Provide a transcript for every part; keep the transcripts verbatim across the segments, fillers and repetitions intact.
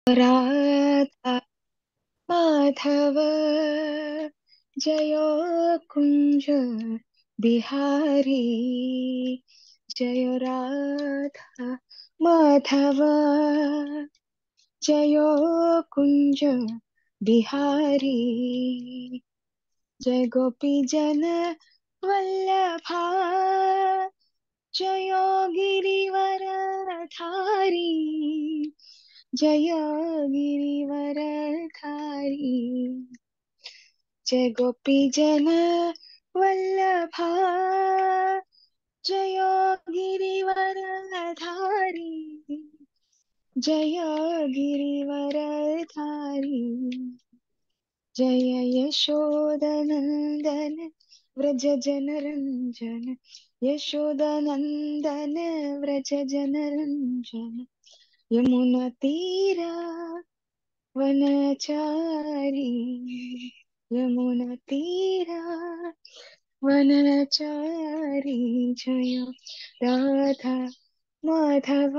राधा माधव जयो कुंज बिहारी जय राधा माधव जयो कुंज बिहारी जय गोपी जन वल्लभा जयो गिरिवर धारी जय गिरिवर धारी जय गोपी जन वल्लभा जय गिरिवर धारी जय गिरिवर धारी जय यशोदनंदन व्रज जनरंजन यशोदनंदन व्रज जनरंजन यमुना तीरा वनचारी यमुना तीरा वनचारी जय राधा माधव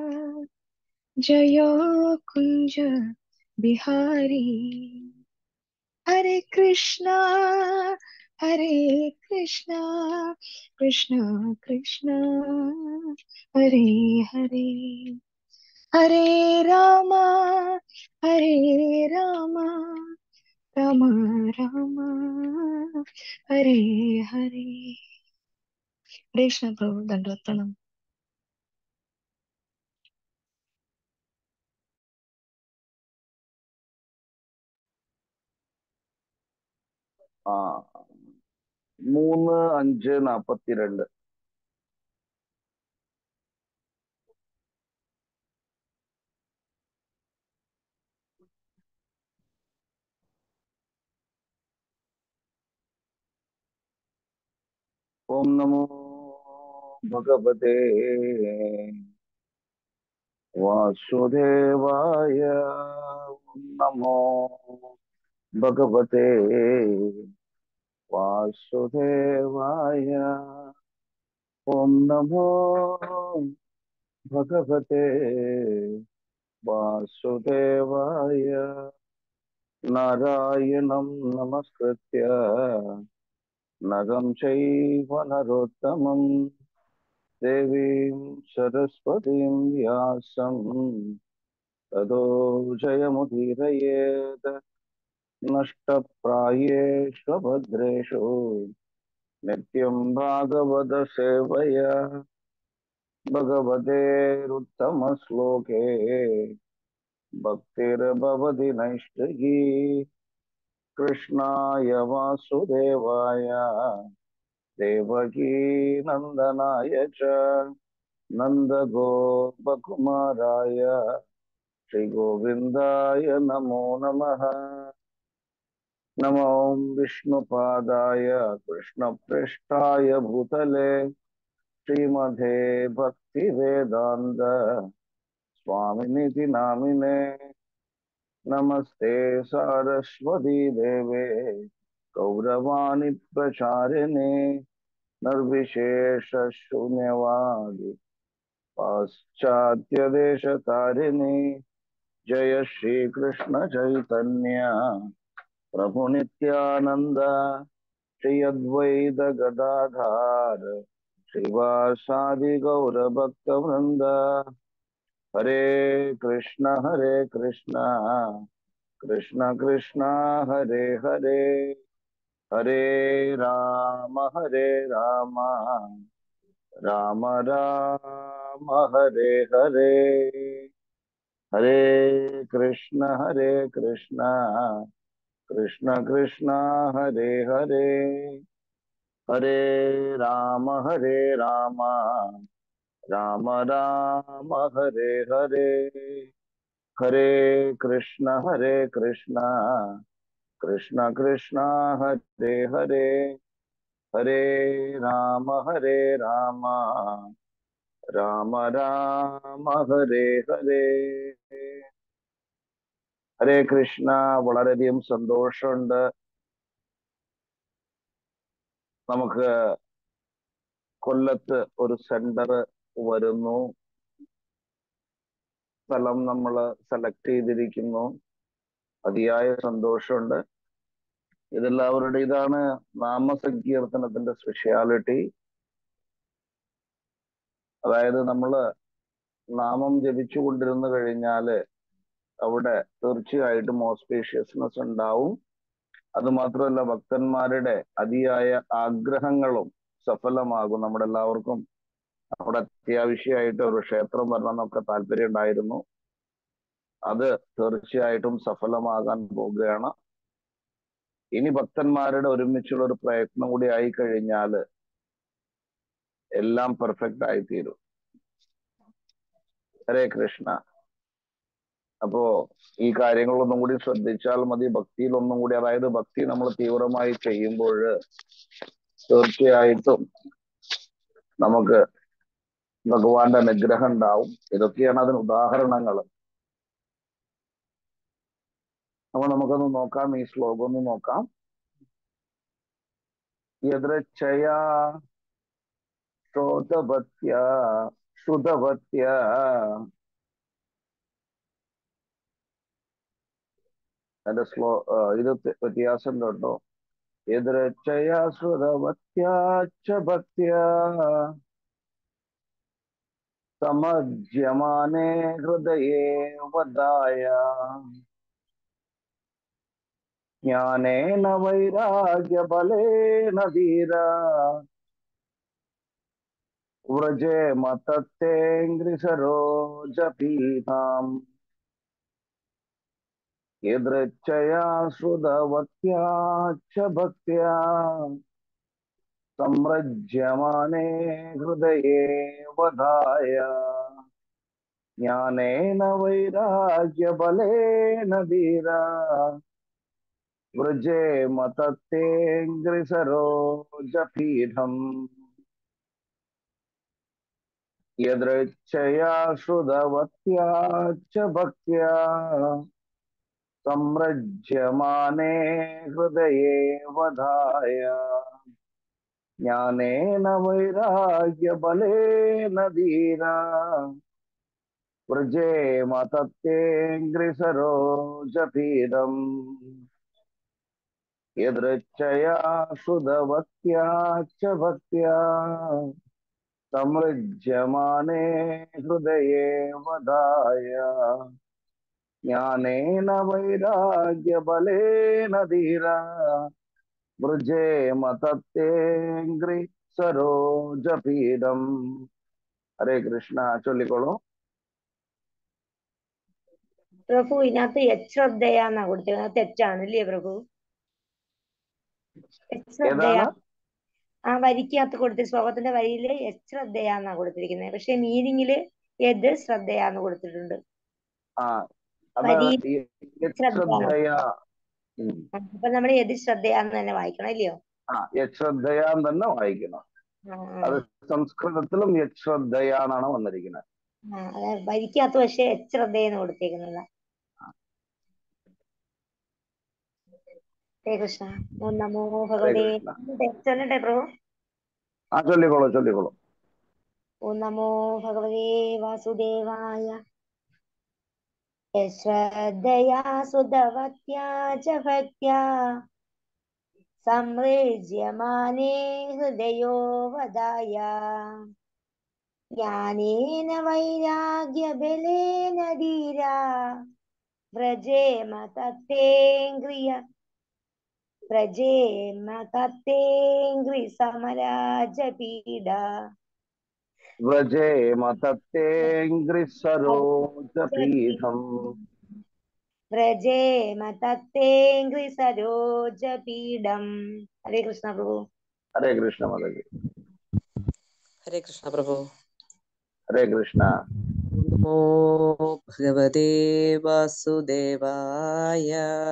जय कुंज बिहारी हरे कृष्णा हरे कृष्णा कृष्णा कृष्णा हरे हरे हरे रामा हरे रामा राम राम हरे हरे कृष्ण प्रभु दंडवत प्रणाम। ആ മൂന്ന് അഞ്ച് നാപ്പത്തിരണ്ട്. ഓം നമോ ഭഗവതേ വാസുദേവായ. ഓം നമോ ഭഗവതേ വാസുദേവായ. ഓം നമോ ഭഗവതേ വാസുദേവായ. നാരായണം നമസ്കൃത്യ നരം ചൈവ നരോത്തമം ദേവീം സരസ്വതീം വ്യാസം തതോ ജയമുദീരയേത്. നഷ്ടപ്രായേഷു ഭദ്രേഷു നിത്യം ഭാഗവത സേവയാ. ഭഗവതേരുത്തമ ശ്ലോകേ ഭക്തിർഭവതി നൈഷ്ഠികീ. കൃഷ്ണായ വാസുദേവായ ദേവകീ നന്ദനായ ച നന്ദഗോപകുമാരായ ശ്രീഗോവിന്ദായ നമോ നമഃ. നമോ വിഷ്ണുപാദായ കൃഷ്ണപ്രേഷ്ഠായ ഭൂതലേ ശ്രീമതേ ഭക്തിവേദാന്ത സ്വാമിനിധി നാമിനേ. നമസ്തേ സാരസ്വതീ ദേവേ ഗൗരവാണി പ്രചാരിണേ നിർവിശേഷ ശൂന്യവാദി പാശ്ചാത്യദേശതാരിണി. ജയ ശ്രീകൃഷ്ണ ചൈതന്യ പ്രഭു നിത്യാനന്ദ ശ്രീ അദ്വൈത ഗദാധര ശ്രീവാസാദി ഗൗരഭക്തവൃന്ദ. ഹരേ കൃഷ്ണ ഹരേ കൃഷ്ണ കൃഷ്ണ കൃഷ്ണ ഹരേ ഹരേ ഹരേ രാമ ഹരേ രാമ രാമ രാമ ഹരേ ഹരേ. ഹരേ കൃഷ്ണ ഹരേ കൃഷ്ണ കൃഷ്ണ കൃഷ്ണ ഹരേ ഹരേ ഹരേ രാമ ഹരേ രാമ രാമ രാമ ഹരേ ഹരേ. ഹരേ കൃഷ്ണ ഹരേ കൃഷ്ണ കൃഷ്ണ കൃഷ്ണ ഹരേ ഹരേ ഹരേ രാമ ഹരേ രാമ രാമ രാമ ഹരേ ഹരേ. ഹരേ കൃഷ്ണ. വളരെയധികം സന്തോഷമുണ്ട്. നമുക്ക് കൊല്ലത്ത് ഒരു സെന്റർ വരുന്നു. സ്ഥലം നമ്മൾ സെലക്ട് ചെയ്തിരിക്കുന്നു. അതിയായ സന്തോഷമുണ്ട്. ഇതെല്ലാവരുടെ ഇതാണ് നാമസങ്കീർത്തനത്തിന്റെ സ്പെഷ്യാലിറ്റി. അതായത് നമ്മള് നാമം ജപിച്ചു കൊണ്ടിരുന്നു കഴിഞ്ഞാല് അവിടെ തീർച്ചയായിട്ടും ഓസ്പീഷ്യസ്നെസ് ഉണ്ടാവും. അത് മാത്രമല്ല, ഭക്തന്മാരുടെ അതിയായ ആഗ്രഹങ്ങളും സഫലമാകും. നമ്മുടെ എല്ലാവർക്കും അവിടെ അത്യാവശ്യമായിട്ട് ഒരു ക്ഷേത്രം വരണം എന്നൊക്കെ താല്പര്യം ഉണ്ടായിരുന്നു. അത് തീർച്ചയായിട്ടും സഫലമാകാൻ പോവുകയാണ്. ഇനി ഭക്തന്മാരുടെ ഒരുമിച്ചുള്ള ഒരു പ്രയത്നം കൂടി ആയി കഴിഞ്ഞാല് എല്ലാം പെർഫെക്റ്റ് ആയിത്തീരും. ഹരേ കൃഷ്ണ. അപ്പോ ഈ കാര്യങ്ങളൊന്നും കൂടി ശ്രദ്ധിച്ചാൽ മതി. ഭക്തിയിൽ ഒന്നും കൂടി, അതായത് ഭക്തി നമ്മൾ തീവ്രമായി ചെയ്യുമ്പോൾ തീർച്ചയായിട്ടും നമുക്ക് ഭഗവാന്റെ അനുഗ്രഹം ഉണ്ടാവും. ഇതൊക്കെയാണ് അതിന് ഉദാഹരണങ്ങൾ. അപ്പൊ നമുക്കൊന്ന് നോക്കാം, ഈ ശ്ലോകം ഒന്ന് നോക്കാം. യദൃച്ഛയാ ശ്രോതവത്യ ശ്രുതവത്യ. അതിന്റെ ശ്ലോ ഇത് വ്യത്യാസം കേട്ടോ. യദൃച്ഛയാ ശ്രുതവത്യാച്ച ഭക്ത്യ സമജ്യമാനേ ഹൃദയേ വദായ ജ്ഞാനേന വൈരാഗ്യബലേന ധീര വ്രജേമ തത്തേംഗ്രിസരോജപീഠാം. യദൃച്ഛയാ ശ്രുതവത്യാച്ച ഭക്ത്യാ സംരജ്യമാനേ ഹൃദയേ വദായ ജ്ഞാനേന വൈരാഗ്യബലേന ധീര വ്രജേമ തത്തേംഗ്രിസരോജപീഠം. യദൃച്ഛയാ ശ്രുതവത്യാച്ച ഭക്ത്യാ സംരജ്യമാനേ ഹൃദയേ വദായ ജ്ഞാനേന വൈരാഗ്യബലേന ധീര വ്രജേമ തത്തേംഗ്രിസരോജപീഠം. യദൃച്ഛയാ ശ്രുതവത്യാച്ച ഭക്ത്യാ സമൃജ്യമാനേ ഹൃദയേ വദായ ജ്ഞാനേന വൈരാഗ്യബലേന ധീര വ്രജേമ തത്തേംഗ്രിസരോജപീഠം. ഹരേ കൃഷ്ണ. ചൊല്ലിക്കോളൂ. പ്രഭു, ഇതിനകത്ത് യശ്രദ്ധയാന്നാ കൊടുത്തിരിക്കുന്നത്. തെറ്റാണ് അല്ലേ പ്രഭു? യശ്രദ്ധയാ ആ വരിക്കകത്ത് കൊടുത്ത ശ്ലോകത്തിന്റെ വരിയില് യശ്രദ്ധയാന്നാ കൊടുത്തിരിക്കുന്നത്. പക്ഷെ മീനിങ്ങില് യദ് ശ്രദ്ധയാന്ന് കൊടുത്തിട്ടുണ്ട്. അപ്പൊ നമ്മള് യദ് ശ്രദ്ധയാന്ന് തന്നെ വായിക്കണം, അല്ലയോ? യശ്രദ്ധയാന്ന് തന്നെ വായിക്കണം. അത് സംസ്കൃതത്തിലും യശ്രദ്ധയാന്നാണ് വന്നിരിക്കുന്നത്. ആ വരിക്കകത്ത് പക്ഷെ യശ്രദ്ധയെന്ന് കൊടുത്തേക്കുന്നത്. ഹരേ കൃഷ്ണ. ഓം നമോ ഭഗവതേ. ചൊല്ലട്ടെ പ്രഭു? ആ ചൊല്ലിക്കോളൂ, ചൊല്ലിക്കോളൂ. ഓം നമോ ഭഗവതേ വാസുദേവായ. യശ്രദ്ധയാ സുതവത്യാ ച ഭക്ത്യാ സംരജ്യമാനേ ഹൃദയോ വദായ ജ്ഞാനേന വൈരാഗ്യബലേന ധീരാ വ്രജേമ തത്തേംഗ്രിയ വ്രജേമ തത്തേംഗ്രിസമരാജപീഠ. വ്രജേമ തത്തേംഗ്രിസരോജപീഠം. വ്രജേമ തത്തേംഗ്രിസരോജപീഠം. ഹരേ കൃഷ്ണ പ്രഭു. ഹരേ കൃഷ്ണ മാതാജി. ഹരേ കൃഷ്ണ പ്രഭു. ഹരേ കൃഷ്ണ. നമോ ഭഗവതേ വാസുദേവായ.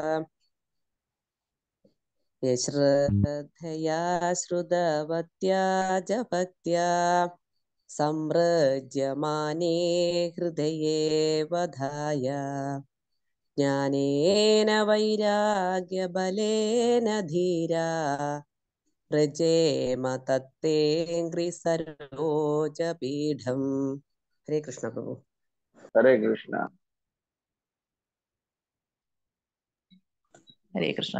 യശ്രദ്ധയാ ശ്രുതവത്യാ ച ഭക്ത്യാ സംരജ്യമാനേ ഹൃദയേ വദായ ജ്ഞാനേന വൈരാഗ്യബലേന ധീരാ വ്രജേമ തത്തേംഗ്രിസരോജപീഠം. ഹരേ കൃഷ്ണ പ്രഭു. ഹരേ കൃഷ്ണ. ഹരേ കൃഷ്ണ.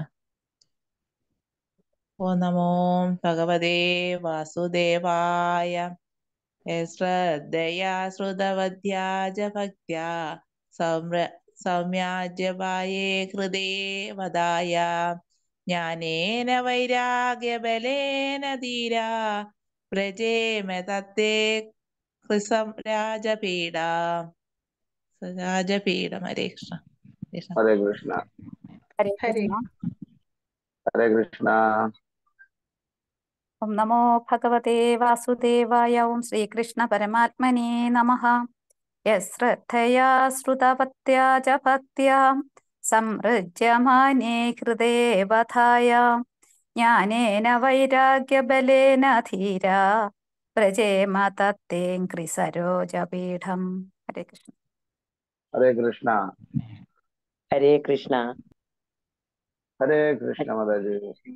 ഓം നമോ ഭഗവതേ വാസുദേവായ. ശ്രദ്ധയാ ശ്രുതവദ്യാജ ഭക്ത്യാ സൗമ്ര സൗമ്യാജപായേ ഹൃദേ വദായ. ജ്ഞാനേന വൈരാഗ്യബലേന ധീരാ വ്രജേമ തത്തേ കൃസം രാജപീഡാ രാജപീഠം. ഹരേ കൃഷ്ണ. ഹരേ കൃഷ്ണ. ഹരേ ഹരേ കൃഷ്ണ. ഹരേ കൃഷ്ണ. ഓം നമോ ഭഗവതേ വാസുദേവായ. ഓം ശ്രീകൃഷ്ണ പരമാത്മനേ നമഃ. യശ്രദ്ധയാ ശ്രുതവത്യാ ച ഭക്ത്യാ സംമൃജ്യമാനേ ഹൃദേ വധായ. ജ്ഞാനേന വൈരാഗ്യബലേന ധീരാ വ്രജേമ തത്തേംഘ്രി സരോജപീഠം. ഹരേ കൃഷ്ണ. ഹരേ കൃഷ്ണ. ഹരേ കൃഷ്ണ. ഹരേ കൃഷ്ണ മാതാജി.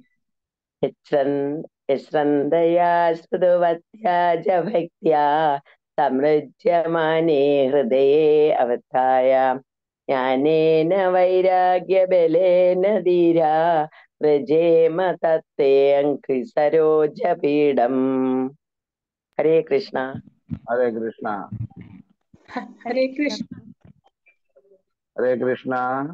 യശ്രദ്ധയാ ശ്രുതവത്യാ ച ഭക്ത്യാ സംമൃജ്യമാനേ ഹൃദയേ അവധായ. ജ്ഞാനേന വൈരാഗ്യബലേന ധീരാ വ്രജേമ തത്തേംഘ്രി സരോജപീഠം. ഹരേ കൃഷ്ണ. ഹരേ കൃഷ്ണ. ഹരേ കൃഷ്ണ. ഹരേ കൃഷ്ണ.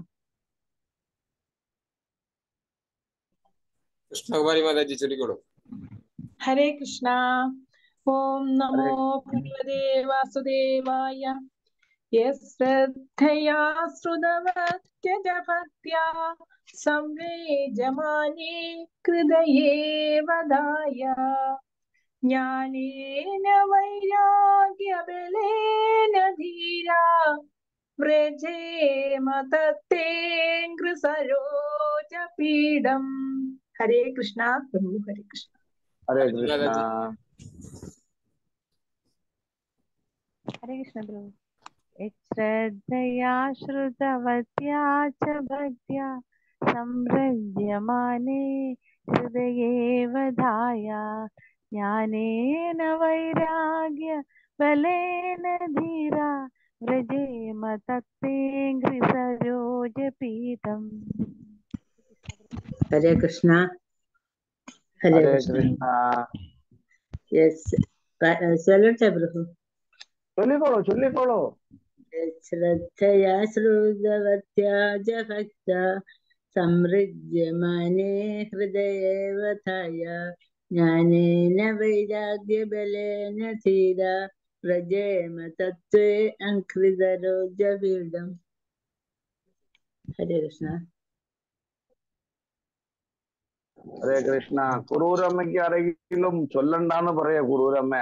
കൃഷ്ണകുമാരി മാതാജി ചൊല്ലിക്കോളൂ. ഹരേ കൃഷ്ണ. ഓം നമോ ഭഗവതേ വാസുദേവായ. യശ്രദ്ധയാ ശ്രുതവത്യ ഭക്ത്യാ സംവേജമാനേ ഹൃദയേ വദായ. ജ്ഞാനേന വൈരാഗ്യബലേന ധീരാ വ്രജേമ തത്തേംഘ്രി സരോജപീഠം. ഹരേ കൃഷ്ണ. പ്രഭു ഹരേ കൃഷ്ണ. ഹരേ കൃഷ്ണ. ഹരേ കൃഷ്ണ പ്രഭു. ശ്രദ്ധയാ ശ്രുതവത്യാ ച ഭക്ത്യാ സംമൃജ്യമാനേ ഹൃദയേ വധായ. ജ്ഞാനേന വൈരാഗ്യ ബലേന ധീരാ വ്രജേമ തത്തേംഘ്രി സരോജപീഠം. ഹരേ കൃഷ്ണ. ഹരേ ഹരേ കൃഷ്ണ. കൃഷ്ണ. യെസ് ചൊല്ലട്ടെ പ്രഭു. ചൊല്ലിക്കോളൂ ചൊല്ലിക്കോളൂ. ശ്രദ്ധയാ ശ്രുതവത്യാ ച ഭക്ത്യാ സംമൃജ്യമാനേ ഹൃദയേ വധായ. ജ്ഞാനേന വൈരാഗ്യബലേന ധീരാ വ്രജേമ തത്തേ അംഘ്രി സരോജപീഠം. ഹരേ കൃഷ്ണ. ഹരേ കൃഷ്ണ. കുറൂരമ്മയ്ക്ക് ആരെങ്കിലും ചൊല്ലണ്ടാന്ന് പറയാ. കുറൂരമ്മ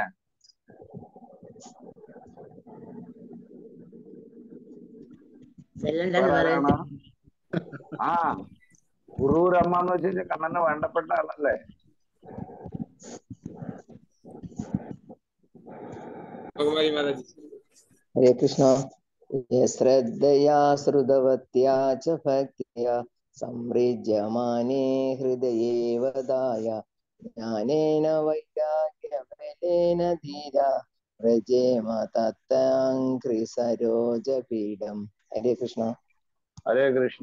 ചെല്ലണ്ടെന്ന് ആ കുറൂരമ്മ എന്ന് വെച്ച് കഴിഞ്ഞാൽ കണ്ണന് വേണ്ടപ്പെട്ട ആളല്ലേ. കൃഷ്ണകുമാരി മാതാജി. ഹരേ കൃഷ്ണ. ശ്രദ്ധയാ ശ്രുതവത്യാ ച ഭക്ത്യാ സംമൃജ്യമാനേ ഹൃദയേ വദായ. ജ്ഞാനേന വൈരാഗ്യബലേന ധീരാ വ്രജേമ തത്തേംഘ്രി സരോജപീഠം. ഹരേ കൃഷ്ണ. ഹരേ കൃഷ്ണ.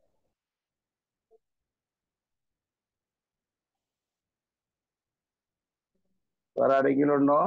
വേറെ ആരെങ്കിലും ഉണ്ടോ?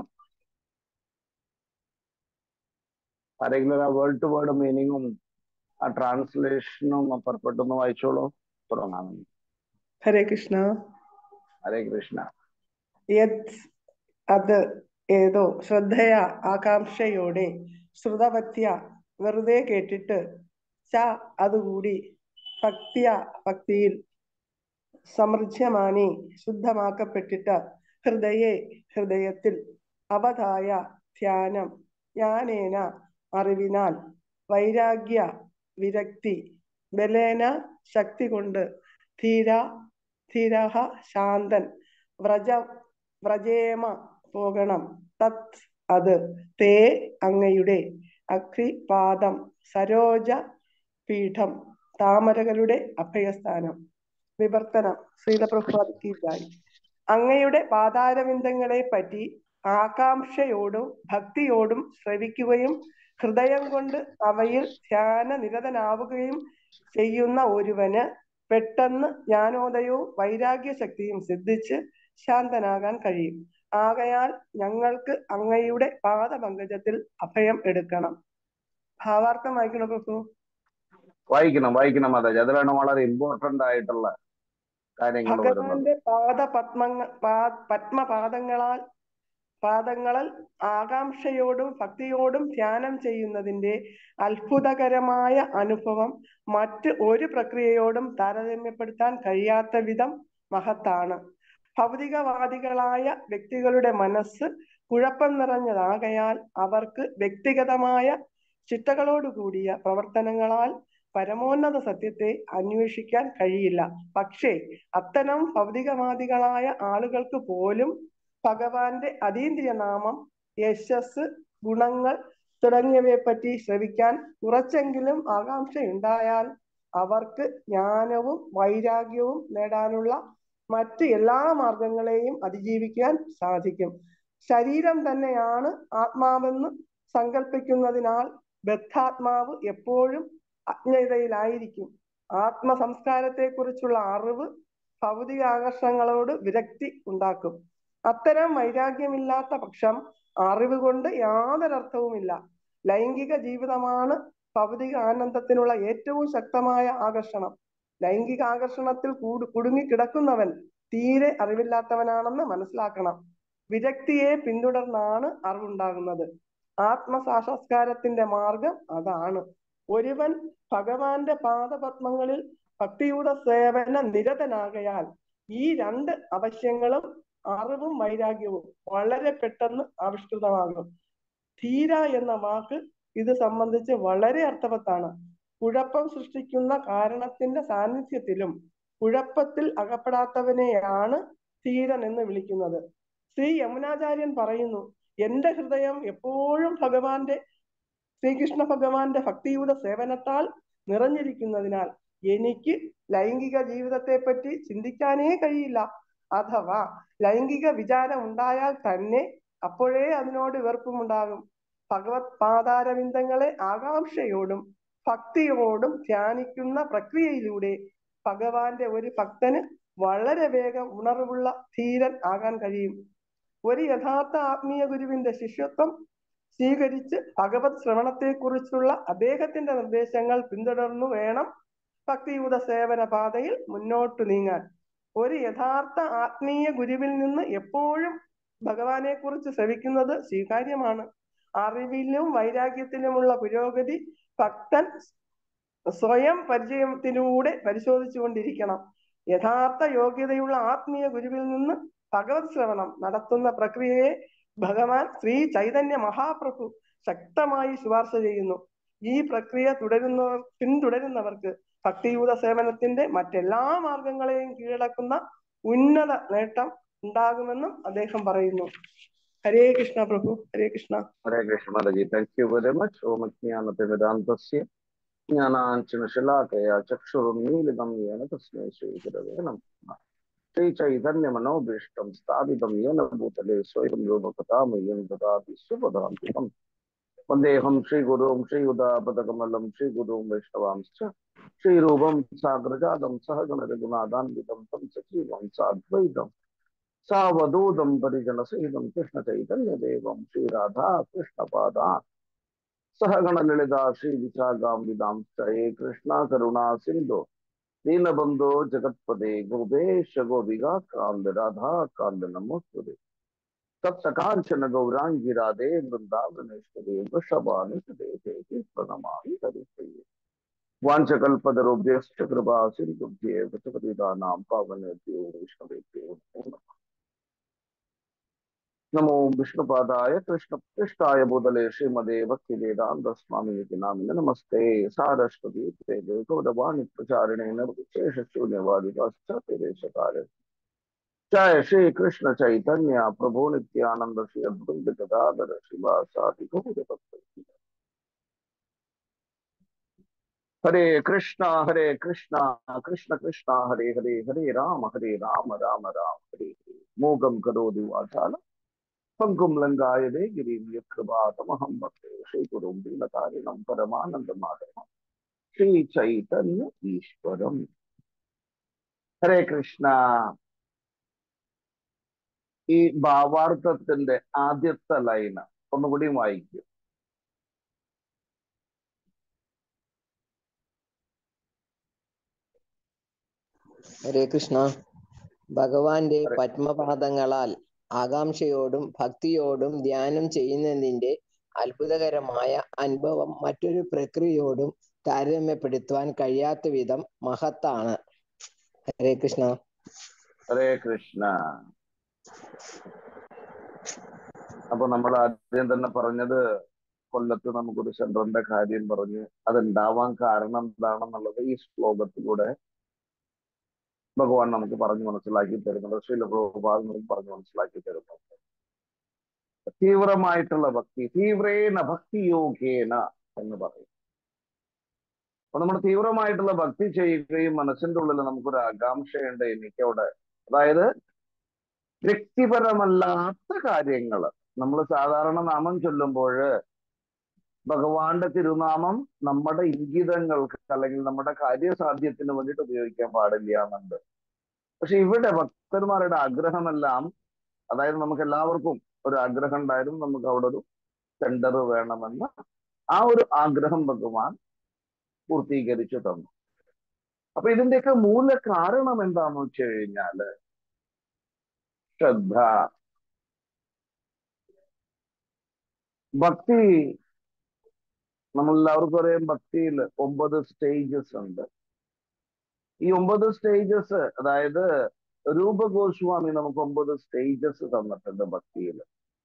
ആരെങ്കിലും ആ വേർഡ് ടു വേർഡ് മീനിങ്ങും ആ ട്രാൻസ്ലേഷനും പുറപ്പെട്ടൊന്ന് വായിച്ചോളൂ. തുടങ്ങാം. ഹരേ കൃഷ്ണ. ഹരേ കൃഷ്ണ. യത് അത് ഏതോ ശ്രദ്ധയാ ആകാംക്ഷയോടെ ശ്രുതവത്യ വെറുതെ കേട്ടിട്ട് ച അതുകൂടി ഭക്തിയ ഭക്തിയിൽ സമൃജ്യമാനി ശുദ്ധമാക്കപ്പെട്ടിട്ട് ഹൃദയെ ഹൃദയത്തിൽ അവധായ ധ്യാനം ജ്ഞാനേന അറിവിനാൽ വൈരാഗ്യ വിരക്തി ബലേന ശക്തി കൊണ്ട് ധീര ധീരഹ ശാന്തൻ വ്രജ വ്രജേമ പോകണം തത് അത് തേ അങ്ങയുടെ അഗ്രിപാദം സരോജ പീഠം താമരകളുടെ അഭയസ്ഥാനം. വിവർത്തനം ശ്രീല പ്രഭുപാദിക്കായി. അങ്ങയുടെ പാതാരവിന്ദങ്ങളെ പറ്റി ആകാംക്ഷയോടും ഭക്തിയോടും ശ്രവിക്കുകയും ഹൃദയം കൊണ്ട് അവയിൽ ധ്യാന നിരതനാവുകയും ചെയ്യുന്ന ഒരുവന് പെട്ടെന്ന് ജ്ഞാനോദയവും വൈരാഗ്യ ശക്തിയും സിദ്ധിച്ച് ശാന്തനാകാൻ കഴിയും. ആകയാൽ ഞങ്ങൾക്ക് അങ്ങയുടെ പാദപങ്കജത്തിൽ അഭയം എടുക്കണം. ഭാവാർത്ഥം വായിക്കണം പ്രഭു. വായിക്കണം വായിക്കണം മാതാജി. അതിലാണ് വളരെ ഇമ്പോർട്ടന്റ് ആയിട്ടുള്ള കാര്യങ്ങൾ വരുന്നത്. ഭഗവാന്റെ പാദ പത്മങ്ങ പത്മപാദങ്ങളാൽ പാദങ്ങളിൽ ആകാംക്ഷയോടും ഭക്തിയോടും ധ്യാനം ചെയ്യുന്നതിന്റെ അത്ഭുതകരമായ അനുഭവം മറ്റ് ഒരു പ്രക്രിയയോടും താരതമ്യപ്പെടുത്താൻ കഴിയാത്ത വിധം മഹത്താണ്. ഭൗതികവാദികളായ വ്യക്തികളുടെ മനസ്സ് കുഴപ്പം നിറഞ്ഞതാകയാൽ അവർക്ക് വ്യക്തിഗതമായ ചിട്ടകളോടുകൂടിയ പ്രവർത്തനങ്ങളാൽ പരമോന്നത സത്യത്തെ അന്വേഷിക്കാൻ കഴിയില്ല. പക്ഷേ അത്തരം ഭൗതികവാദികളായ ആളുകൾക്ക് പോലും ഭഗവാന്റെ അതീന്ദ്രിയ നാമം, യശസ്, ഗുണങ്ങൾ തുടങ്ങിയവയെ പറ്റി ശ്രവിക്കാൻ കുറച്ചെങ്കിലും ആകാംക്ഷയുണ്ടായാൽ അവർക്ക് ജ്ഞാനവും വൈരാഗ്യവും നേടാനുള്ള മറ്റ് എല്ലാ മാർഗങ്ങളെയും അതിജീവിക്കാൻ സാധിക്കും. ശരീരം തന്നെയാണ് ആത്മാവെന്ന് സങ്കല്പിക്കുന്നതിനാൽ ബദ്ധാത്മാവ് എപ്പോഴും അജ്ഞതയിലായിരിക്കും. ആത്മസംസ്കാരത്തെക്കുറിച്ചുള്ള അറിവ് ഭൗതിക ആകർഷണങ്ങളോട് വിരക്തി ഉണ്ടാക്കും. അത്തരം വൈരാഗ്യമില്ലാത്ത പക്ഷം അറിവ് കൊണ്ട് യാതൊരർത്ഥവുമില്ല. ലൈംഗിക ജീവിതമാണ് ഭൗതിക ആനന്ദത്തിനുള്ള ഏറ്റവും ശക്തമായ ആകർഷണം. ലൈംഗിക ആകർഷണത്തിൽ കൂടു കുടുങ്ങിക്കിടക്കുന്നവൻ തീരെ അറിവില്ലാത്തവനാണെന്ന് മനസ്സിലാക്കണം. വിരക്തിയെ പിന്തുടർന്നാണ് അറിവുണ്ടാകുന്നത്. ആത്മസാക്ഷാത്കാരത്തിന്റെ മാർഗം അതാണ്. ഒരുവൻ ഭഗവാന്റെ പാദപത്മങ്ങളിൽ ഭക്തിയുടെ സേവന നിരതനാകയാൽ ഈ രണ്ട് അവശ്യങ്ങളും അറിവും വൈരാഗ്യവും വളരെ പെട്ടെന്ന് ആവിഷ്കൃതമാകും. ധീര എന്ന വാക്ക് ഇത് സംബന്ധിച്ച് വളരെ അർത്ഥവത്താണ്. കുഴപ്പം സൃഷ്ടിക്കുന്ന കാരണത്തിന്റെ സാന്നിധ്യത്തിലും കുഴപ്പത്തിൽ അകപ്പെടാത്തവനെയാണ് ധീരൻ എന്ന് വിളിക്കുന്നത്. ശ്രീ യമുനാചാര്യൻ പറയുന്നു, എന്റെ ഹൃദയം എപ്പോഴും ഭഗവാന്റെ ശ്രീകൃഷ്ണ ഭഗവാന്റെ ഭക്തിയുടെ സേവനത്താൽ നിറഞ്ഞിരിക്കുന്നതിനാൽ എനിക്ക് ലൈംഗിക ജീവിതത്തെ പറ്റി ചിന്തിക്കാനേ കഴിയില്ല. അഥവാ ലൈംഗിക വിചാരം ഉണ്ടായാൽ തന്നെ അപ്പോഴേ അതിനോട് വെറുപ്പുമുണ്ടാകും. ഭഗവത് പാതാരവിന്ദങ്ങളെ ആകാംക്ഷയോടും ഭക്തിയോടും ധ്യാനിക്കുന്ന പ്രക്രിയയിലൂടെ ഭഗവാന്റെ ഒരു ഭക്തന് വളരെ വേഗം ഉണർവുള്ള ധീരൻ ആകാൻ കഴിയും. ഒരു യഥാർത്ഥ ആത്മീയ ഗുരുവിന്റെ ശിഷ്യത്വം സ്വീകരിച്ച് ഭഗവത് ശ്രവണത്തെക്കുറിച്ചുള്ള അദ്ദേഹത്തിന്റെ നിർദ്ദേശങ്ങൾ പിന്തുടർന്നു വേണം ഭക്തിയുത സേവന പാതയിൽ മുന്നോട്ട് നീങ്ങാൻ. ഒരു യഥാർത്ഥ ആത്മീയ ഗുരുവിൽ നിന്ന് എപ്പോഴും ഭഗവാനെ കുറിച്ച് ശ്രവിക്കുന്നത് സ്വീകാര്യമാണ്. അറിവിലും വൈരാഗ്യത്തിലുമുള്ള പുരോഗതി ഭക്തൻ സ്വയം പരിചയത്തിലൂടെ പരിശോധിച്ചു കൊണ്ടിരിക്കണം. യഥാർത്ഥ യോഗ്യതയുള്ള ആത്മീയ ഗുരുവിൽ നിന്ന് ഭഗവത് ശ്രവണം നടത്തുന്ന പ്രക്രിയയെ ഭഗവാൻ ശ്രീ ചൈതന്യ മഹാപ്രഭു ശക്തമായി ശുപാർശ ചെയ്യുന്നു. ഈ പ്രക്രിയ തുടരുന്നവർ പിന്തുടരുന്നവർക്ക് ഭക്തിയൂത സേവനത്തിന്റെ മറ്റെല്ലാ മാർഗങ്ങളെയും കീഴടക്കുന്ന ഉന്നത നേട്ടം ഉണ്ടാകുമെന്നും അദ്ദേഹം പറയുന്നു. ഹരേ കൃഷ്ണ പ്രഭു. ഹരേ കൃഷ്ണ. ഹരേ കൃഷ്ണ മാതാജി. Thank you very much. ഓം അജ്ഞാനതിമിരാന്തസ്യ ജ്ഞാനാഞ്ജനശലാകയാ ചക്ഷുരുന്മീലിതം യേന തസ്മൈ ശ്രീഗുരവേ നമഃ. ശ്രീചൈതന്യമനോഭീഷ്ടം സ്ഥാപിതം യേന ഭൂതലേ സ്വയം രൂപകഥാമയം ദദാതി സ്വപദാന്തികം. വന്ദേഹം ശ്രീഗുരും ശ്രീയുതാപദകമലം ശ്രീഗുരും വൈഷ്ണവാംശ്ച ശ്രീരൂപം സാഗ്രജാതം സഹഗണ രഘുനാഥാന്വിതം തം സജീവം സാദ്വൈതം സാവധൂതം പരിജനസഹിതം കൃഷ്ണ ചൈതന്യദേവം ശ്രീരാധാ കൃഷ്ണപാദാൻ സഹഗണ ലളിതാ ശ്രീവിശാഖാംബികാംശ്ച ഹേ കൃഷ്ണ കരുണാ സിന്ധു ദീനബന്ധോ ജഗത്പദേ ഗോപേശ ഗോപികാ കാന്ത രാധാ കാന്ത നമോസ്തുതേ. तप्त कांचन गौरांगी राधे वृंदावनेश्वरी वृषभानुसुते देवी प्रणमामि हरिप्रिये. वाञ्छकल्पतरुभ्यश्च कृपा सिन्धुभ्येव च पतितानां पावनेभ्यो वैष्णवेभ्यो नमो नमः. नमो विष्णुपादाय कृष्ण पृष्ठाय भूतले श्रीमदे भक्तिवेदान्त स्वामिनिति नामिने नमस्ते सारस्वती देवे गौरवाणी प्रचारिणे निर्विशेष शून्यवादी पाश्चात्य जय श्री कृष्ण चैतन्य प्रभु नित्यानंद श्री अद्वैत गदाधर श्रीवासादि गौर भक्तवृंद. हरे कृष्णा हरे कृष्णा कृष्ण कृष्णा हरे हरे हरे राम हरे राम राम राम हरे हरे. मोगम करोति वाचालं പങ്കും ലങ്കായതേ ഗിരിം യകൃപാതമഹം ഭക്തേ ശ്രീഗുരും ദീനകാരിണം പരമാനന്ദമാധവം ശ്രീ ചൈതന്യ ഈശ്വരം. ഹരേ കൃഷ്ണ. ഈ ഭാവാർത്ഥത്തിന്റെ ആദ്യത്തെ ലൈന് ഒന്നുകൂടി വായിക്കും. ഹരേ കൃഷ്ണ. ഭഗവാന്റെ പത്മപാദങ്ങളാൽ ആകാംക്ഷയോടും ഭക്തിയോടും ധ്യാനം ചെയ്യുന്നതിന്റെ അത്ഭുതകരമായ അനുഭവം മറ്റൊരു പ്രക്രിയയോടും താരതമ്യപ്പെടുത്തുവാൻ കഴിയാത്ത വിധം മഹത്താണ്. ഹരേ കൃഷ്ണ. ഹരേ കൃഷ്ണ. അപ്പൊ നമ്മൾ ആദ്യം തന്നെ പറഞ്ഞത് കൊല്ലത്ത് നമുക്കൊരു സെന്ററിന്റെ കാര്യം പറഞ്ഞ് അതുണ്ടാവാൻ കാരണം എന്താണെന്നുള്ളത് ഈ ശ്ലോകത്തിലൂടെ ഭഗവാൻ നമുക്ക് പറഞ്ഞു മനസ്സിലാക്കി തരുന്നുണ്ട്. ശ്രീല പ്രഭുപാദ് നമുക്ക് പറഞ്ഞു മനസ്സിലാക്കി തരുന്നുണ്ട്. തീവ്രമായിട്ടുള്ള ഭക്തി, തീവ്രേന ഭക്തിയോഗേന എന്ന് പറയും. അപ്പൊ നമ്മൾ തീവ്രമായിട്ടുള്ള ഭക്തി ചെയ്യുകയും മനസ്സിന്റെ ഉള്ളിൽ നമുക്കൊരു ആകാംക്ഷയുണ്ട് എനിക്കവിടെ, അതായത് വ്യക്തിപരമല്ലാത്ത കാര്യങ്ങൾ. നമ്മൾ സാധാരണ നാമം ചൊല്ലുമ്പോൾ ഭഗവാന്റെ തിരുനാമം നമ്മുടെ ഇംഗിതങ്ങൾക്ക് അല്ലെങ്കിൽ നമ്മുടെ കാര്യസാധ്യത്തിന് വേണ്ടിയിട്ട് ഉപയോഗിക്കാൻ പാടില്ല എന്നുണ്ട്. പക്ഷെ ഇവിടെ ഭക്തന്മാരുടെ ആഗ്രഹമെല്ലാം, അതായത് നമുക്ക് എല്ലാവർക്കും ഒരു ആഗ്രഹം ഉണ്ടായിരുന്നു, നമുക്ക് അവിടെ ഒരു സെന്റർ വേണമെന്ന്. ആ ഒരു ആഗ്രഹം ഭഗവാൻ പൂർത്തീകരിച്ചു തന്നു. അപ്പൊ ഇതിന്റെയൊക്കെ മൂല കാരണം എന്താന്ന് വെച്ച് കഴിഞ്ഞാല് ശ്രദ്ധ. ഭക്തി നമ്മളെല്ലാവർക്കും അറിയാം, ഭക്തിയിൽ ഒമ്പത് സ്റ്റേജസ് ഉണ്ട്. ഈ ഒമ്പത് സ്റ്റേജസ്, അതായത് രൂപ ഗോസ്വാമി നമുക്ക് ഒമ്പത് സ്റ്റേജസ് തന്നിട്ടുണ്ട് ഭക്തിയിൽ.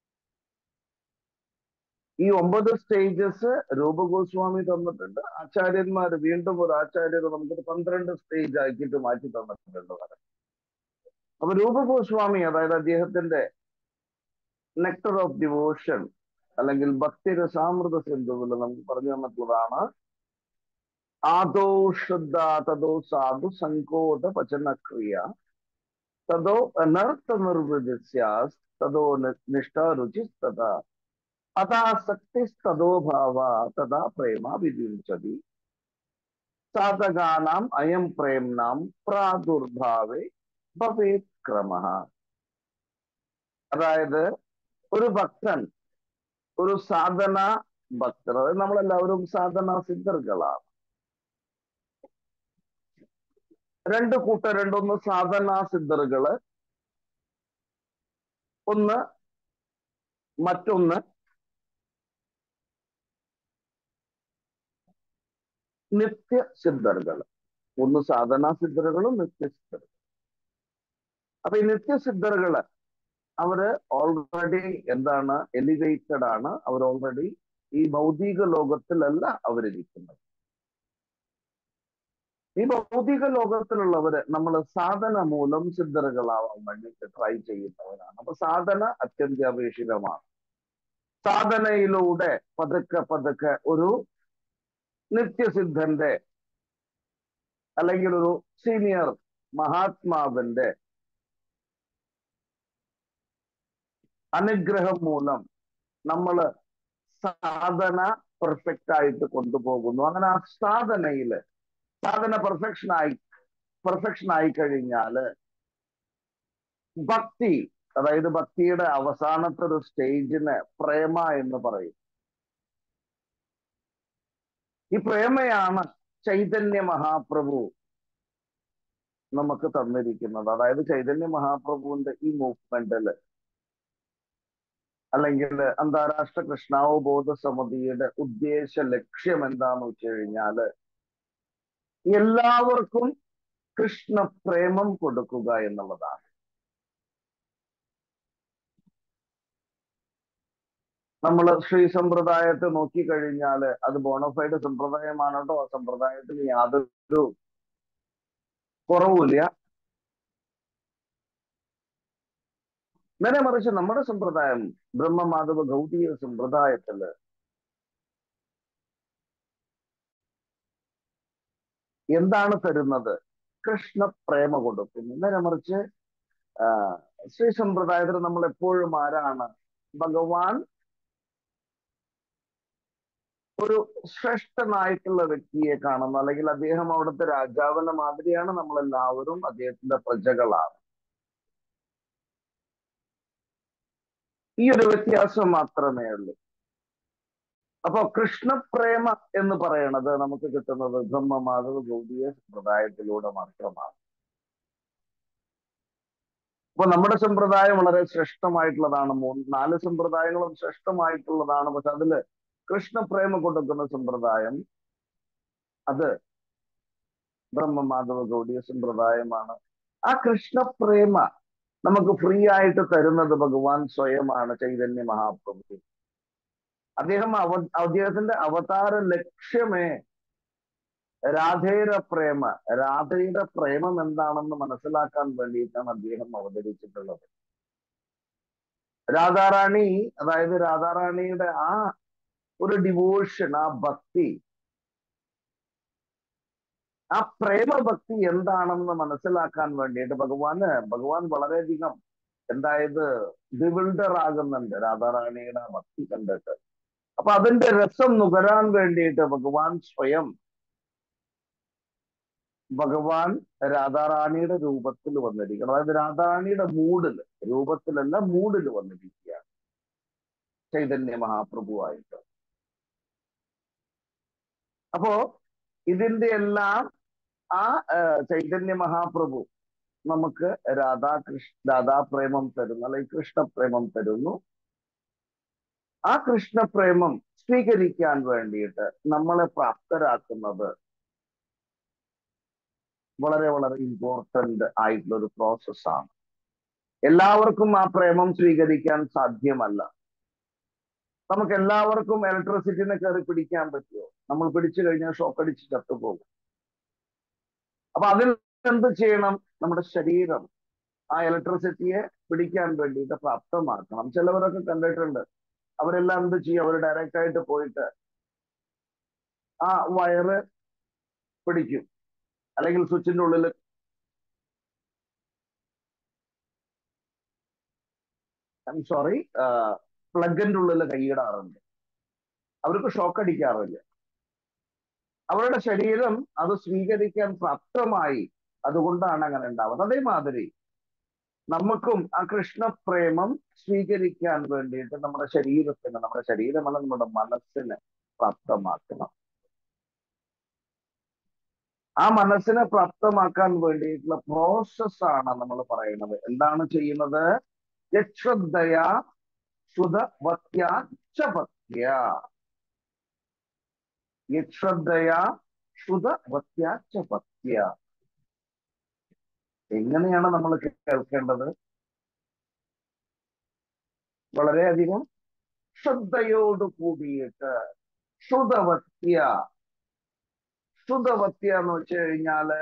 ഈ ഒമ്പത് സ്റ്റേജസ് രൂപ ഗോസ്വാമി തന്നിട്ടുണ്ട്. ആചാര്യന്മാർ വീണ്ടും ഒരു ആചാര്യർ നമുക്കൊരു പന്ത്രണ്ട് സ്റ്റേജ് ആക്കിയിട്ട് മാറ്റി തന്നിട്ടുണ്ട്. അപ്പൊ രൂപ ഗോസ്വാമി, അതായത് അദ്ദേഹത്തിന്റെ നെക്ടർ ഓഫ് ഡിവോഷൻ അല്ലെങ്കിൽ ഭക്തി രസാമൃത സിന്ധുവിൽ നമുക്ക് പറഞ്ഞു തന്നിട്ടുള്ളതാണ് ആദോ ശ്രദ്ധ തദോ സാധു സങ്കോച പചനക്രിയ തദോ അനർത്ഥ നിർവൃജസ്യാസ് തദോ നിഷ്ഠ രുചിസ്തഥാ അതാസക്തിസ്തദോ ഭാവ തഥാ പ്രേമ വിദ്യുഞ്ചതി സാധകാനാം അയം പ്രേംനാം പ്രാദുർഭാവേ ഭവേത് ക്രമഃ. അതായത് ഒരു ഭക്തൻ, ഒരു സാധന ഭക്തർ, അതായത് നമ്മളെല്ലാവരും സാധന സിദ്ധർകളാണ്. രണ്ട് കൂട്ടരുണ്ട്. ഒന്ന് സാധനാ സിദ്ധറുകള്, ഒന്ന് മറ്റൊന്ന് നിത്യസിദ്ധറുകള്. ഒന്ന് സാധനാ സിദ്ധറുകളും നിത്യസിദ്ധറുകളും. അപ്പൊ ഈ നിത്യസിദ്ധറുകള് അവര് ഓൾറെഡി എന്താണ് എലിവേറ്റഡ് ആണ്. അവർ ഓൾറെഡി ഈ ഭൗതിക ലോകത്തിലല്ല അവരിരിക്കുന്നത്. ഈ ഭൗതിക ലോകത്തിലുള്ളവര് നമ്മൾ സാധന മൂലം സിദ്ധറുകളാവാൻ വേണ്ടിയിട്ട് ട്രൈ ചെയ്യുന്നവരാണ്. അപ്പൊ സാധന അത്യന്താപേക്ഷിതമാണ്. സാധനയിലൂടെ പതുക്കെ പതുക്കെ ഒരു നിത്യസിദ്ധന്റെ അല്ലെങ്കിൽ ഒരു സീനിയർ മഹാത്മാവിന്റെ അനുഗ്രഹം മൂലം നമ്മള് സാധന പെർഫെക്റ്റ് ആയിട്ട് കൊണ്ടുപോകുന്നു. അങ്ങനെ ആ സാധനയില് സാധന പെർഫെക്ഷൻ ആയി പെർഫെക്ഷൻ ആയി കഴിഞ്ഞാല് ഭക്തി, അതായത് ഭക്തിയുടെ അവസാനത്തെ ഒരു സ്റ്റേജിന് പ്രേമ എന്ന് പറയും. ഈ പ്രേമയാണ് ചൈതന്യ മഹാപ്രഭു നമുക്ക് തന്നിരിക്കുന്നത്. അതായത് ചൈതന്യ മഹാപ്രഭുവിന്റെ ഈ മൂവ്മെന്റില് അല്ലെങ്കിൽ അന്താരാഷ്ട്ര കൃഷ്ണാവബോധ സമിതിയുടെ ഉദ്ദേശ ലക്ഷ്യം എന്താന്ന് വെച്ച് കഴിഞ്ഞാല് എല്ലാവർക്കും കൃഷ്ണ പ്രേമം കൊടുക്കുക എന്നുള്ളതാണ്. നമ്മൾ ശ്രീ സമ്പ്രദായത്തെ നോക്കിക്കഴിഞ്ഞാല് അത് ബോണഫൈഡ് സമ്പ്രദായമാണ് കേട്ടോ. ആ സമ്പ്രദായത്തിന് യാതൊരു കുറവുമില്ല. നേരെ മറിച്ച് നമ്മുടെ സമ്പ്രദായം ബ്രഹ്മമാധവ ഗൗതീയ സമ്പ്രദായത്തില് എന്താണ് തരുന്നത്? കൃഷ്ണ പ്രേമ കൊടുക്കുന്നു. നേരെ മറിച്ച് ആ ശ്രീ സമ്പ്രദായത്തിൽ നമ്മൾ എപ്പോഴും ആരാണ്? ഭഗവാൻ ഒരു ശ്രേഷ്ഠനായിട്ടുള്ള വ്യക്തിയെ കാണുന്നു, അല്ലെങ്കിൽ അദ്ദേഹം അവിടുത്തെ രാജാവിന്റെ മാതിരിയാണ്. നമ്മളെല്ലാവരും അദ്ദേഹത്തിന്റെ പ്രജകളാണ്. ഈ ഒരു വ്യത്യാസം മാത്രമേ ഉള്ളൂ. അപ്പൊ കൃഷ്ണപ്രേമ എന്ന് പറയുന്നത് നമുക്ക് കിട്ടുന്നത് ബ്രഹ്മമാധവ ഗൗഡീയ സമ്പ്രദായത്തിലൂടെ മാത്രമാണ്. അപ്പൊ നമ്മുടെ സമ്പ്രദായം വളരെ ശ്രേഷ്ഠമായിട്ടുള്ളതാണ്. മൂന്ന് നാല് സമ്പ്രദായങ്ങളും ശ്രേഷ്ഠമായിട്ടുള്ളതാണ്. പക്ഷെ അതില് കൃഷ്ണപ്രേമ കൊടുക്കുന്ന സമ്പ്രദായം അത് ബ്രഹ്മമാധവ ഗൗഡീയ സമ്പ്രദായമാണ്. ആ കൃഷ്ണപ്രേമ നമുക്ക് ഫ്രീ ആയിട്ട് തരുന്നത് ഭഗവാൻ സ്വയമാണ്, ചൈതന്യ മഹാപ്രഭു. അദ്ദേഹം അവ അദ്ദേഹത്തിന്റെ അവതാര ലക്ഷ്യമേ രാധയുടെ പ്രേമ രാധയുടെ പ്രേമം എന്താണെന്ന് മനസ്സിലാക്കാൻ വേണ്ടിയിട്ടാണ് അദ്ദേഹം അവതരിച്ചിട്ടുള്ളത്. രാധാറാണി, അതായത് രാധാറാണിയുടെ ആ ഒരു ഡിവോഷൻ, ആ ഭക്തി, ആ പ്രേമഭക്തി എന്താണെന്ന് മനസ്സിലാക്കാൻ വേണ്ടിയിട്ട് ഭഗവാന് ഭഗവാൻ വളരെയധികം എന്തായത് ബിവിൽഡർ ആകുന്നുണ്ട് രാധാറാണിയുടെ ഭക്തി കണ്ടിട്ട്. അപ്പൊ അതിന്റെ രസം നുകരാൻ വേണ്ടിയിട്ട് ഭഗവാൻ സ്വയം ഭഗവാൻ രാധാറാണിയുടെ രൂപത്തിൽ വന്നിരിക്കണം. അതായത് രാധാറാണിയുടെ മൂഡിൽ, രൂപത്തിലല്ല മൂഡിൽ വന്നിരിക്കുകയാണ് ചൈതന്യ മഹാപ്രഭുവായിട്ട്. അപ്പോ ഇതിന്റെ എല്ലാം ആ ചൈതന്യ മഹാപ്രഭു നമുക്ക് രാധാകൃഷ്ണ രാധാപ്രേമം തരുന്നു, അല്ലെങ്കിൽ കൃഷ്ണപ്രേമം തരുന്നു. ആ കൃഷ്ണപ്രേമം സ്വീകരിക്കാൻ വേണ്ടിയിട്ട് നമ്മളെ പ്രാപ്തരാക്കുന്നത് വളരെ വളരെ ഇമ്പോർട്ടന്റ് ആയിട്ടുള്ള ഒരു പ്രോസസ്സാണ്. എല്ലാവർക്കും ആ പ്രേമം സ്വീകരിക്കാൻ സാധ്യമല്ല. നമുക്ക് എല്ലാവർക്കും ഇലക്ട്രിസിറ്റിനെ കയറി പിടിക്കാൻ പറ്റുമോ? നമ്മൾ പിടിച്ചു കഴിഞ്ഞാൽ ഷോക്ക് അടിച്ച് ചത്തുപോകും. അപ്പൊ അതിൽ എന്ത് ചെയ്യണം? നമ്മുടെ ശരീരം ആ ഇലക്ട്രിസിറ്റിയെ പിടിക്കാൻ വേണ്ടിയിട്ട് പ്രാപ്തമാക്കണം. ചിലവരൊക്കെ കണ്ടിട്ടുണ്ട്, അവരെല്ലാം എന്ത് ചെയ്യും? അവർ ഡയറക്റ്റ് ആയിട്ട് പോയിട്ട് ആ വയറ് പിടിക്കും, അല്ലെങ്കിൽ സ്വിച്ചിന്റെ ഉള്ളിൽ ഐ സോറി പ്ലഗിന്റെ ഉള്ളിൽ കൈയിടാറുണ്ട്. അവർക്ക് ഷോക്ക് അടിക്കാറില്ല. അവരുടെ ശരീരം അത് സ്വീകരിക്കാൻ പ്രാപ്തമായി, അതുകൊണ്ടാണ് അങ്ങനെ ഉണ്ടാവുന്നത്. അതേമാതിരി നമുക്കും ആ കൃഷ്ണപ്രേമം സ്വീകരിക്കാൻ വേണ്ടിയിട്ട് നമ്മുടെ ശരീരത്തിന്, നമ്മുടെ ശരീരമല്ല നമ്മുടെ മനസ്സിനെ പ്രാപ്തമാക്കണം. ആ മനസ്സിനെ പ്രാപ്തമാക്കാൻ വേണ്ടിയിട്ടുള്ള പ്രോസസ്സാണ് നമ്മൾ പറയുന്നത്. എന്താണ് ചെയ്യുന്നത്? യശ്രദ്ധയ ശ്രുതവത്യ ചപത്യ. യശ്രദ്ധയ ശ്രുതവത്യ ചപത്യ. എങ്ങനെയാണ് നമ്മൾ കേൾക്കേണ്ടത്? വളരെയധികം ശ്രദ്ധയോട് കൂടിയിട്ട്. ശ്രുതവത്യ ശ്രുതവത്യ എന്ന് വെച്ച് കഴിഞ്ഞാല്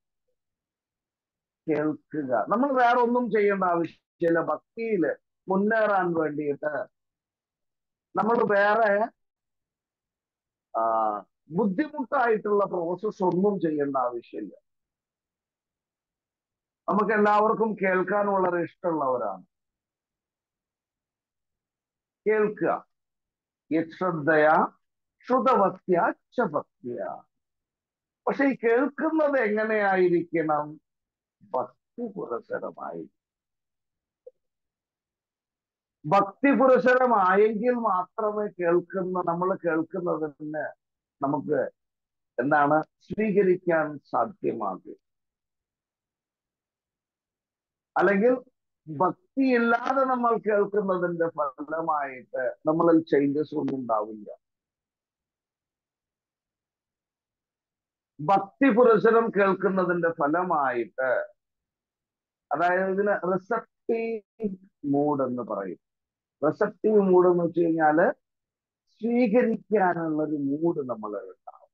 കേൾക്കുക. നമ്മൾ വേറെ ഒന്നും ചെയ്യേണ്ട ആവശ്യമില്ല. ഭക്തിയില് മുന്നേറാൻ വേണ്ടിയിട്ട് നമ്മൾ വേറെ ആ ബുദ്ധിമുട്ടായിട്ടുള്ള പ്രോസസ് ഒന്നും ചെയ്യേണ്ട ആവശ്യമില്ല. നമുക്ക് എല്ലാവർക്കും കേൾക്കാൻ വളരെ ഇഷ്ടമുള്ളവരാണ്. കേൾക്കുക. യശ്രദ്ധയ ശ്രുതവത്യ ചപത്യ. പക്ഷെ ഈ കേൾക്കുന്നത് എങ്ങനെയായിരിക്കണം? ഭക്തിപുരസരമായി. ഭക്തിപുരസരമായെങ്കിൽ മാത്രമേ കേൾക്കുന്ന നമ്മൾ കേൾക്കുന്നതിന് നമുക്ക് എന്താണ് സ്വീകരിക്കാൻ സാധ്യമാകും. അല്ലെങ്കിൽ ഭക്തിയില്ലാതെ നമ്മൾ കേൾക്കുന്നതിന്റെ ഫലമായിട്ട് നമ്മളിൽ ചേഞ്ചസ് ഒന്നും ഉണ്ടാവില്ല. ഭക്തി പുരസരം കേൾക്കുന്നതിന്റെ ഫലമായിട്ട്, അതായത് ഇതിന് റിസപ്റ്റീവ് മൂഡ് എന്ന് പറയും. റിസപ്റ്റീവ് മൂഡ് എന്ന് വെച്ച് കഴിഞ്ഞാല് സ്വീകരിക്കാനുള്ള ഒരു മൂഡ് നമ്മൾ ഉണ്ടാവും.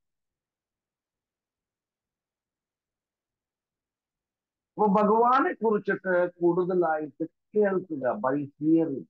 അപ്പൊ ഭഗവാനെ കുറിച്ചിട്ട് കൂടുതലായിട്ട് കേൾക്കുക. By hearing.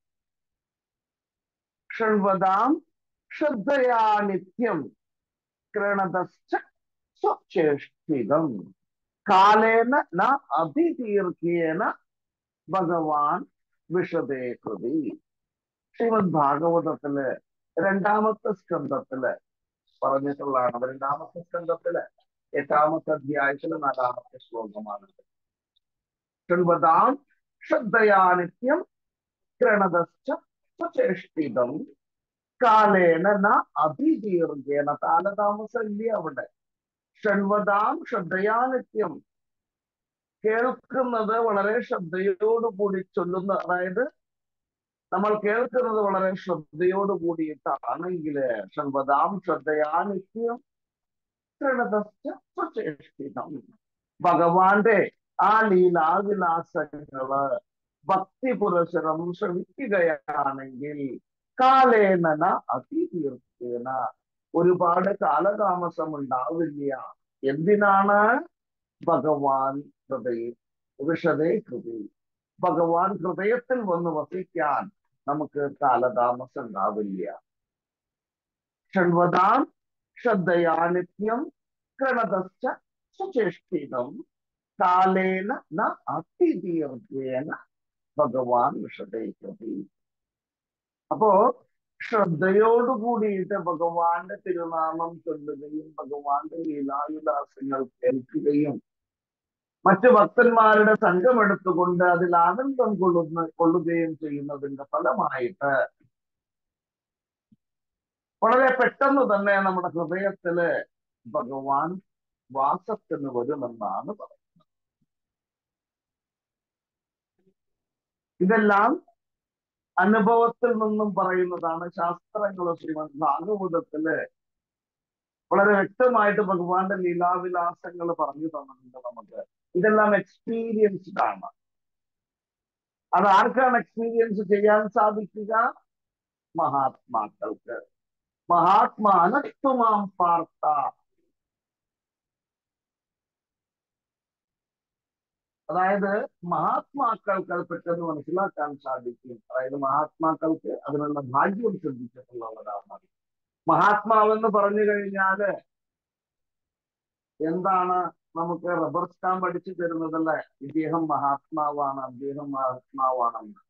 ഷൺവതാം ശ്രദ്ധയാ നിത്യം ക്രണതശ്ച സ്വചേഷ്ടിതം കാലേന ന അഭിതീർഘ്യേന ഭഗവാൻ വിശദേ കൃതി. ശ്രീമദ് ഭാഗവതത്തില് രണ്ടാമത്തെ സ്കന്ധത്തില് പറഞ്ഞിട്ടുള്ളതാണ്. രണ്ടാമത്തെ സ്കന്ധത്തില് എട്ടാമത്തെ അധ്യായത്തില് നാലാമത്തെ ശ്ലോകമാണ്. ശൃണ്വതാം ശ്രദ്ധയാനിത്യം ക്രണതശ്ച സ്വചേഷ്ടിതം കാലേന ന അഭിദീർഘേന. കാലതാമസം ഇല്ല അവിടെ. ഷൺവതാം ശ്രദ്ധയാനിത്യം, കേൾക്കുന്നത് വളരെ ശ്രദ്ധയോടുകൂടി ചൊല്ലുന്ന, അതായത് നമ്മൾ കേൾക്കുന്നത് വളരെ ശ്രദ്ധയോട് കൂടിയിട്ടാണെങ്കിൽ ഷൺവതാം ശ്രദ്ധയാനിത്യം ക്രണതശ്ച സ്വചേഷ്ടിതം, ഭഗവാന്റെ ആ ലീലാവിലാസങ്ങള് ഭക്തി പുരസരം ശ്രമിക്കുകയാണെങ്കിൽ കാലേന അതിദീർഘേന, ഒരുപാട് കാലതാമസം ഉണ്ടാവില്ല. എന്തിനാണ്? ഭഗവാൻ ഹൃദയ ഋഷതേ ഹൃദയ, ഭഗവാൻ ഹൃദയത്തിൽ വന്ന് വസിക്കാൻ നമുക്ക് കാലതാമസം ഉണ്ടാവില്ല. ഷൺവതാം ശ്രദ്ധയാനിത്യം ക്രണതശ്ച സുചേഷ്ടിതം കാലേന ന അതിദീർഘേന ഭഗവാൻ ഋഷതേ ഹൃദയ. അപ്പോ ശ്രദ്ധയോടുകൂടിയിട്ട് ഭഗവാന്റെ തിരുനാമം ചൊല്ലുകയും ഭഗവാന്റെ ലീലാവിലാസങ്ങൾ കേൾക്കുകയും മറ്റു ഭക്തന്മാരുടെ സംഘമെടുത്തുകൊണ്ട് അതിൽ ആനന്ദം കൊള്ളുന്ന കൊള്ളുകയും ചെയ്യുന്നതിന്റെ ഫലമായിട്ട് വളരെ പെട്ടെന്ന് തന്നെ നമ്മുടെ ഹൃദയത്തില് ഭഗവാൻ വാസത്തിന് വരുമെന്നാണ് പറയുന്നത്. ഇതെല്ലാം അനുഭവത്തിൽ നിന്നും പറയുന്നതാണ്. ശാസ്ത്രങ്ങള് ശ്രീമദ് ഭാഗവതത്തില് വളരെ വ്യക്തമായിട്ട് ഭഗവാന്റെ ലീലാവിലാസങ്ങൾ പറഞ്ഞു തന്നിട്ടുണ്ട് നമുക്ക്. ഇതെല്ലാം എക്സ്പീരിയൻസ്ഡ് ആണ്. അത് ആർക്കാണ് എക്സ്പീരിയൻസ് ചെയ്യാൻ സാധിക്കുക? മഹാത്മാക്കൾക്ക്. മഹാത്മാനസ്തുമാം പാർത്ത, അതായത് മഹാത്മാക്കൾക്ക് അത് പെട്ടെന്ന് മനസ്സിലാക്കാൻ സാധിക്കും. അതായത് മഹാത്മാക്കൾക്ക് അതിനുള്ള ഭാഗ്യം ശ്രദ്ധിച്ചിട്ടുള്ളവരാണ്. മഹാത്മാവെന്ന് പറഞ്ഞു കഴിഞ്ഞാല് എന്താണ്? നമുക്ക് റബ്ബർ സ്റ്റാമ്പ് അടിച്ചു തരുന്നതല്ലേ, ഇദ്ദേഹം മഹാത്മാവാണ്, അദ്ദേഹം മഹാത്മാവാണെന്ന്.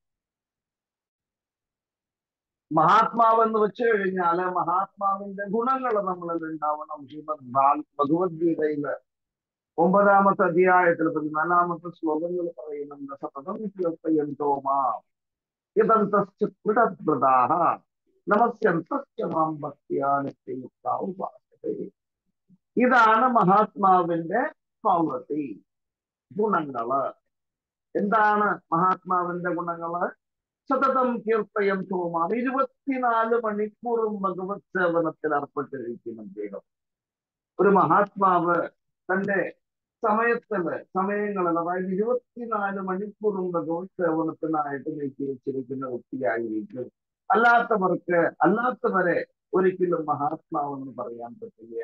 മഹാത്മാവെന്ന് വെച്ചു കഴിഞ്ഞാല് മഹാത്മാവിന്റെ ഗുണങ്ങൾ നമ്മളിൽ ഉണ്ടാവണം. ശ്രീമദ് ഭഗവത്ഗീതയില് ഒമ്പതാമത്തെ അധ്യായത്തിൽ പതിനാലാമത്തെ ശ്ലോകങ്ങൾ പറയുന്നുണ്ട്. സതതം കീർത്തയന്തോ മാം യദന്തശ്ചിത്പ്രദാഹ നമസ്യന്തശ്ച മാം ഭക്ത്യാ നിത്യയുക്താ ഉപാസതേ. ഇതാണ് മഹാത്മാവിന്റെ ക്വാളിറ്റി, ഗുണങ്ങള്. എന്താണ് മഹാത്മാവിന്റെ ഗുണങ്ങള്? സതതം കീർത്തയന്തോ മാം, ഇരുപത്തിനാല് മണിക്കൂറും ഭഗവത് സേവനത്തിൽ ഏർപ്പെട്ടിരിക്കും അദ്ദേഹം. ഒരു മഹാത്മാവ് തന്റെ സമയത്തില് സമയങ്ങളിൽ, അതായത് ഇരുപത്തിനാല് മണിക്കൂറും ഭഗവത് സേവനത്തിനായിട്ട് നീക്കി വെച്ചിരിക്കുന്ന വ്യക്തിയായിരിക്കും. അല്ലാത്തവർക്ക് അല്ലാത്തവരെ ഒരിക്കലും മഹാത്മാവെന്ന് പറയാൻ പറ്റില്ല.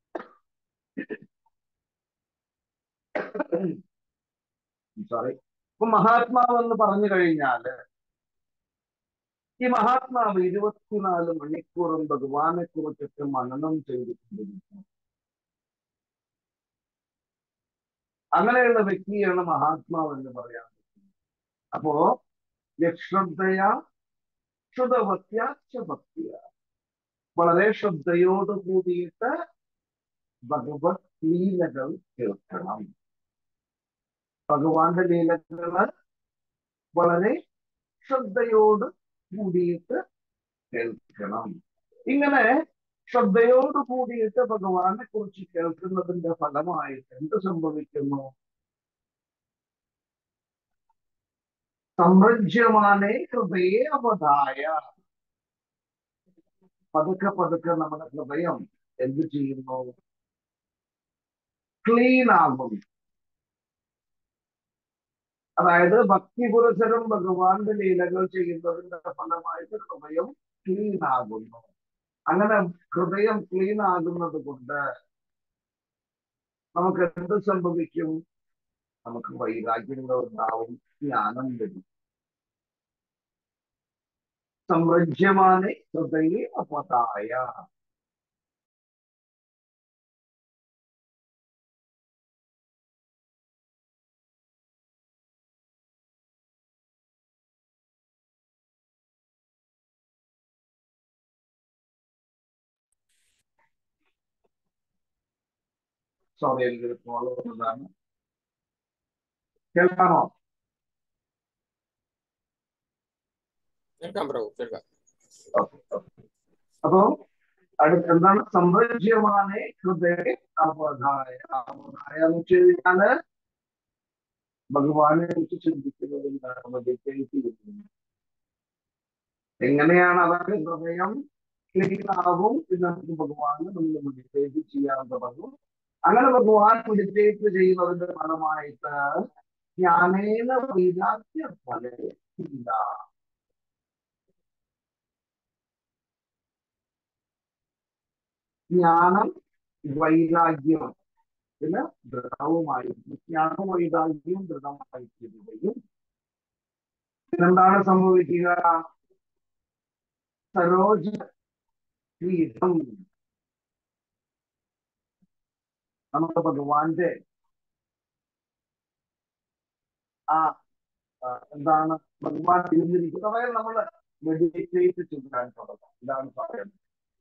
സോറി. ഇപ്പൊ മഹാത്മാവെന്ന് പറഞ്ഞു കഴിഞ്ഞാല് ഈ മഹാത്മാവ് ഇരുപത്തിനാല് മണിക്കൂറും ഭഗവാനെ കുറിച്ചൊക്കെ മനനം ചെയ്തിട്ടുണ്ടിരിക്കുന്നു. അങ്ങനെയുള്ള വ്യക്തിയാണ് മഹാത്മാവ് എന്ന് പറയാൻ പറ്റുന്നത്. അപ്പോ യശ്രദ്ധയ ശ്രുതവത്യാച്ച ഭക്തിയ, വളരെ ശ്രദ്ധയോട് കൂടിയിട്ട് ഭഗവത് ലീലകൾ കേൾക്കണം. ഭഗവാന്റെ ലീലകള് വളരെ ശ്രദ്ധയോട് കൂടിയിട്ട് കേൾക്കണം. ഇങ്ങനെ ശ്രദ്ധയോട് കൂടിയിട്ട് ഭഗവാനെ കുറിച്ച് കേൾക്കുന്നതിന്റെ ഫലമായിട്ട് എന്ത് സംഭവിക്കുന്നു? സമൃജ്യമാനേ ഹൃദയേ അവധായ, പതുക്കെ പതുക്കെ നമ്മുടെ ഹൃദയം എന്ത് ചെയ്യുന്നു? ക്ലീൻ ആകും. അതായത് ഭക്തി പുരസരം ഭഗവാന്റെ ലീലകൾ ചെയ്യുന്നതിന്റെ ഫലമായിട്ട് ഹൃദയം ക്ലീൻ ആകുന്നു. അങ്ങനെ ഹൃദയം ക്ലീൻ ആകുന്നത് കൊണ്ട് നമുക്ക് എന്ത് സംഭവിക്കും? നമുക്ക് വൈരാഗ്യങ്ങൾ ഉണ്ടാവും, ജ്ഞാനം വരും. സമൃജ്യമാനേ ഹൃദയേ അവധായ. സോറി, എനിക്കൊരു കോൾ വന്നതാണ്. കേൾക്കാമോ? കേൾക്കാം പ്രഭു, കേൾക്കാം. Okay okay. അപ്പോ അടുത്ത് എന്താണ് സംഭജ്യമാണ് ഹൃദയ അവധായ. അവധായ എന്ന് വെച്ച് കഴിഞ്ഞാല് ഭഗവാനെ കുറിച്ച് ചിന്തിക്കുന്നതിനാണ് മെഡിറ്റേറ്റ് ചെയ്യുന്നത്. എങ്ങനെയാണ് അതാണ് ഹൃദയം ക്ലീനാകും പിന്നെ നമുക്ക് ഭഗവാനെ നമ്മൾ മെഡിറ്റേറ്റ് ചെയ്യാൻ തുടങ്ങും. അങ്ങനെ ഭഗവാൻ മെഡിറ്റേറ്റ് ചെയ്യുന്നതിന്റെ ഫലമായിട്ട് ജ്ഞാനേന വൈരാഗ്യ ഫലമില്ല. ജ്ഞാനം വൈരാഗ്യം പിന്നെ ദൃഢവുമായിരുന്നു. ജ്ഞാനം വൈരാഗ്യവും ദൃഢമായി തീരുകയും പിന്നെന്താണ് സംഭവിക്കുക? സരോജ പീഠം നമ്മുടെ ഭഗവാന്റെ ആ എന്താണ് ഭഗവാൻ ഇരുന്നിരിക്കുന്നത്. അതായത് നമ്മൾ മെഡിറ്റേറ്റ് ചെയ്യാൻ തുടങ്ങും. ഇതാണ് പറയുന്നത്.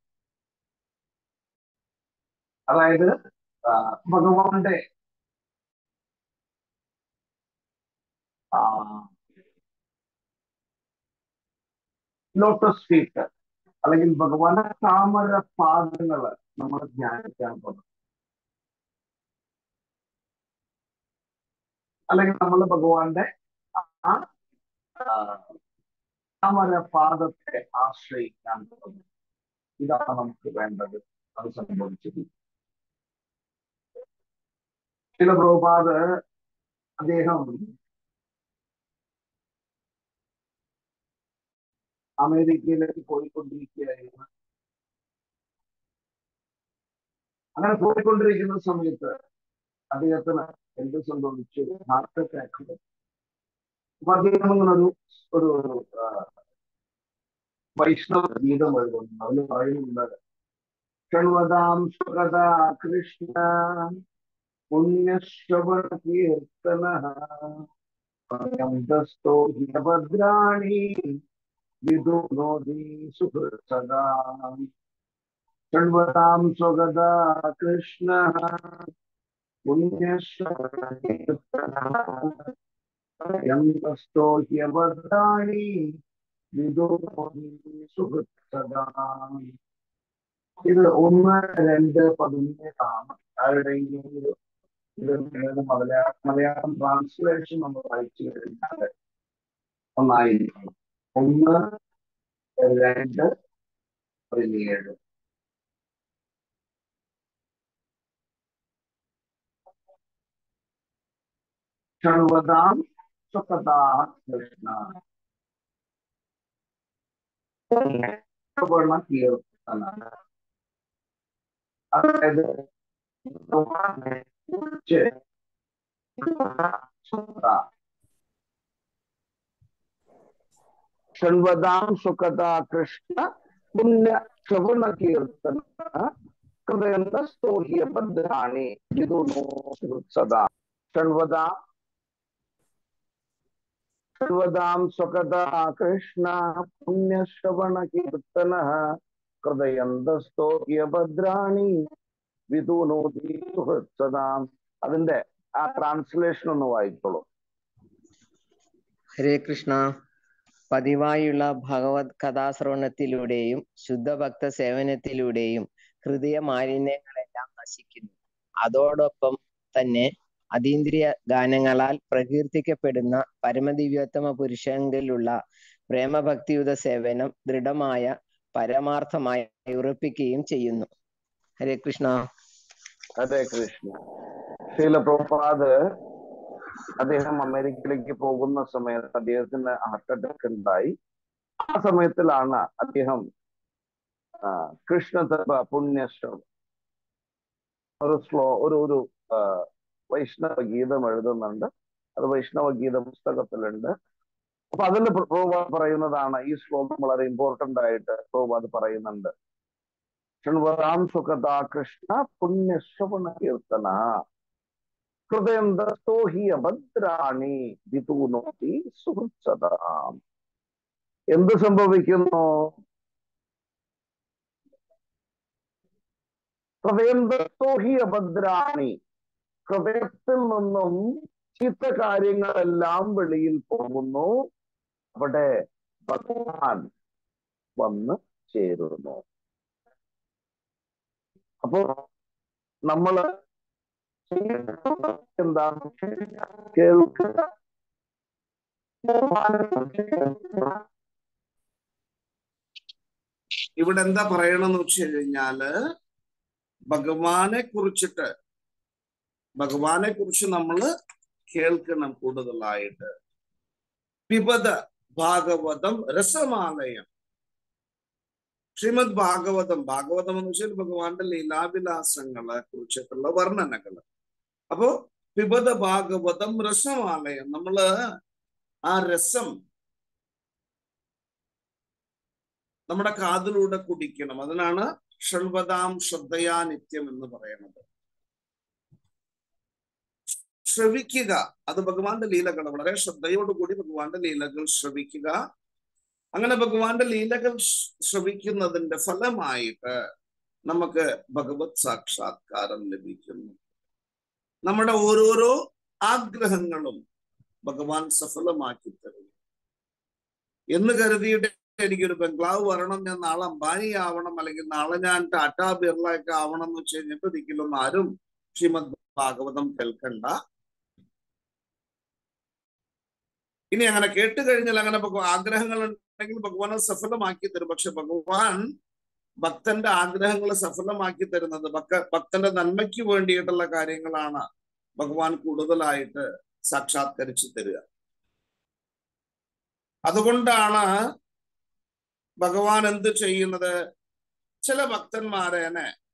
അതായത് ഭഗവാന്റെ ആ ലോട്ടസ് ഫീറ്റ് അല്ലെങ്കിൽ ഭഗവാന്റെ താമര പാദങ്ങള് നമ്മൾ ധ്യാനിക്കാൻ തുടങ്ങും. അല്ലെങ്കിൽ നമ്മൾ ഭഗവാന്റെ ആ താമര പാദത്തെ ആശ്രയിക്കാൻ തുടങ്ങും. ഇതാണ് നമുക്ക് വേണ്ടത്. അത് സംഭവിച്ചത്. ചില പ്രഭുപാദ് അദ്ദേഹം അമേരിക്കയിലേക്ക് പോയിക്കൊണ്ടിരിക്കുകയായിരുന്നു. അങ്ങനെ പോയിക്കൊണ്ടിരിക്കുന്ന സമയത്ത് അദ്ദേഹത്തിന് എന്ത് സംഭവിച്ചു? Heart attack. അപ്പൊ അദ്ദേഹം ഇങ്ങനൊരു ഒരു വൈഷ്ണവ ഗീതം എഴുതുന്നു. അതിൽ പറയുന്നുണ്ട്, ഷൺവതാം സുഗതാ കൃഷ്ണ പുണ്യശ്രവണ കീർത്തനഃ ദസ്തോ ഭദ്രാണി വിദുനോദി സുഹൃസദാ. ഷൺവതാം സുഗതാ കൃഷ്ണ പുണ്യശ്രവണ കീർത്തനഃ ദസ്തോ ഭദ്രാണി വിദുനോദി സുഹൃസദാ. ഇത് ഒന്ന് രണ്ട് പതിനേഴാണ്. ആരുടെയെങ്കിലും ഇത് മലയാളം മലയാളം ട്രാൻസ്ലേഷൻ നമ്മൾ വായിച്ചു കഴിഞ്ഞാൽ ഒന്നായിരിക്കും. ഒന്ന് രണ്ട് പതിനേഴ്. ഷൺവതാം സുഖദാ കൃഷ്ണ കീർത്തന. അതായത് ഷൺവതാം സുഖദാ കൃഷ്ണ പുണ്യ ശ്രവണ കീർത്തന ഹൃദയന്തസ്തോഹ്യ ഭദ്രാണി സദാ. ഷൺവതാ ഷൺവതാം സുഖദാ കൃഷ്ണ പുണ്യ ശ്രവണ കീർത്തന ഹൃദയന്തസ്തോഹ്യ ഭദ്രാണി വിദുനോദി സുഹൃത്സദാ. അതിന്റെ ആ ട്രാൻസ്ലേഷൻ ഒന്ന് വായിച്ചോളൂ. ഹരേ കൃഷ്ണ. പതിവായുള്ള ഭഗവത് കഥാശ്രവണത്തിലൂടെയും ശുദ്ധഭക്ത സേവനത്തിലൂടെയും ഹൃദയ മാലിന്യങ്ങളെല്ലാം നശിക്കുന്നു. അതോടൊപ്പം തന്നെ അതീന്ദ്രിയ ഗാനങ്ങളാൽ പ്രകീർത്തിക്കപ്പെടുന്ന പരമദിവ്യോത്തമ പുരുഷനിലുള്ള പ്രേമഭക്തിയുത സേവനം ദൃഢമായ പരമാർത്ഥമായി ഉറപ്പിക്കുകയും ചെയ്യുന്നു. ഹരേ കൃഷ്ണ. ഹരേ കൃഷ്ണ. ശ്രീല പ്രഭുപാദ് അദ്ദേഹം അമേരിക്കയിലേക്ക് പോകുന്ന സമയത്ത് അദ്ദേഹത്തിന് ഹാർട്ട് അറ്റാക്ക് ഉണ്ടായി. ആ സമയത്തിലാണ് അദ്ദേഹം കൃഷ്ണതത്വ പുണ്യശ്രവം ഒരു ശ്ലോ ഒരു ഒരു വൈഷ്ണവ ഗീതം എഴുതുന്നുണ്ട്. അത് വൈഷ്ണവ ഗീത പുസ്തകത്തിലുണ്ട്. അപ്പൊ അതിൽ പ്രഭുപാദ് പറയുന്നതാണ് ഈ ശ്ലോകം വളരെ ഇമ്പോർട്ടന്റ് ആയിട്ട് പ്രഭുപാദ് പറയുന്നുണ്ട്. ഷൺവതാം സുഖദാ കൃഷ്ണ പുണ്യശ്രവണ കീർത്തന ഹൃദയം ദസ്തോഹി അഭദ്രാണി വിദുനോദി സുഹൃത്സദാ. എന്ത് സംഭവിക്കുന്നു? ഹൃദയം ദസ്തോഹി അഭദ്രാണി. ഹൃദയത്തിൽ നിന്നും ചീത്ത കാര്യങ്ങളെല്ലാം വെളിയിൽ പോകുന്നു. അവിടെ ഭഗവാൻ വന്ന് ചേരുന്നു. അപ്പോ നമ്മള് എന്താണ്? കേൾക്കുക. ഇവിടെ എന്താ പറയണമെന്ന് വെച്ച് കഴിഞ്ഞാല് ഭഗവാനെ കുറിച്ചിട്ട് ഭഗവാനെ കുറിച്ച് നമ്മള് കേൾക്കണം കൂടുതലായിട്ട്. പിബത ഭാഗവതം രസമാലയം. ശ്രീമദ് ഭാഗവതം ഭാഗവതം എന്ന് വെച്ചാൽ ഭഗവാന്റെ ലീലാവിലാസങ്ങളെ കുറിച്ചിട്ടുള്ള വർണ്ണനകള്. അപ്പോ പിബത ഭാഗവതം രസമാലയം. നമ്മള് ആ രസം നമ്മുടെ കാതിലൂടെ കുടിക്കണം. അതിനാണ് ഷൺവതാം ശ്രദ്ധയാ നിത്യം എന്ന് പറയുന്നത്. ശ്രവിക്കുക, അത് ഭഗവാന്റെ ലീലകൾ. വളരെ ശ്രദ്ധയോടുകൂടി ഭഗവാന്റെ ലീലകൾ ശ്രവിക്കുക. അങ്ങനെ ഭഗവാന്റെ ലീലകൾ ശ്രവിക്കുന്നതിന്റെ ഫലമായിട്ട് നമുക്ക് ഭഗവത് സാക്ഷാത്കാരം ലഭിക്കുന്നു. നമ്മുടെ ഓരോരോ ആഗ്രഹങ്ങളും ഭഗവാൻ സഫലമാക്കി തരും. എന്ന് കരുതിയിട്ട് എനിക്കൊരു ബംഗ്ലാവ് വരണം, ഞാൻ നാളെ അംബാനി ആവണം, അല്ലെങ്കിൽ നാളെ ഞാൻ ടാറ്റാ ബിർള ഒക്കെ ആവണം എന്ന് വെച്ച് കഴിഞ്ഞിട്ട് ഒരിക്കലും ആരും ശ്രീമദ് ഭാഗവതം കേൾക്കണ്ട. ഇനി അങ്ങനെ കേട്ട് കഴിഞ്ഞാൽ അങ്ങനെ ആഗ്രഹങ്ങൾ ഉണ്ടെങ്കിൽ ഭഗവാൻ സഫലമാക്കി തരും. പക്ഷെ ഭഗവാൻ ഭക്തന്റെ ആഗ്രഹങ്ങൾ സഫലമാക്കി തരുന്നത് ഭക്ത ഭക്തന്റെ നന്മയ്ക്ക് വേണ്ടിയിട്ടുള്ള കാര്യങ്ങളാണ് ഭഗവാൻ കൂടുതലായിട്ട് സാക്ഷാത്കരിച്ചു തരിക. അതുകൊണ്ടാണ് ഭഗവാൻ എന്ത് ചെയ്യുന്നത്? ചില ഭക്തന്മാരെ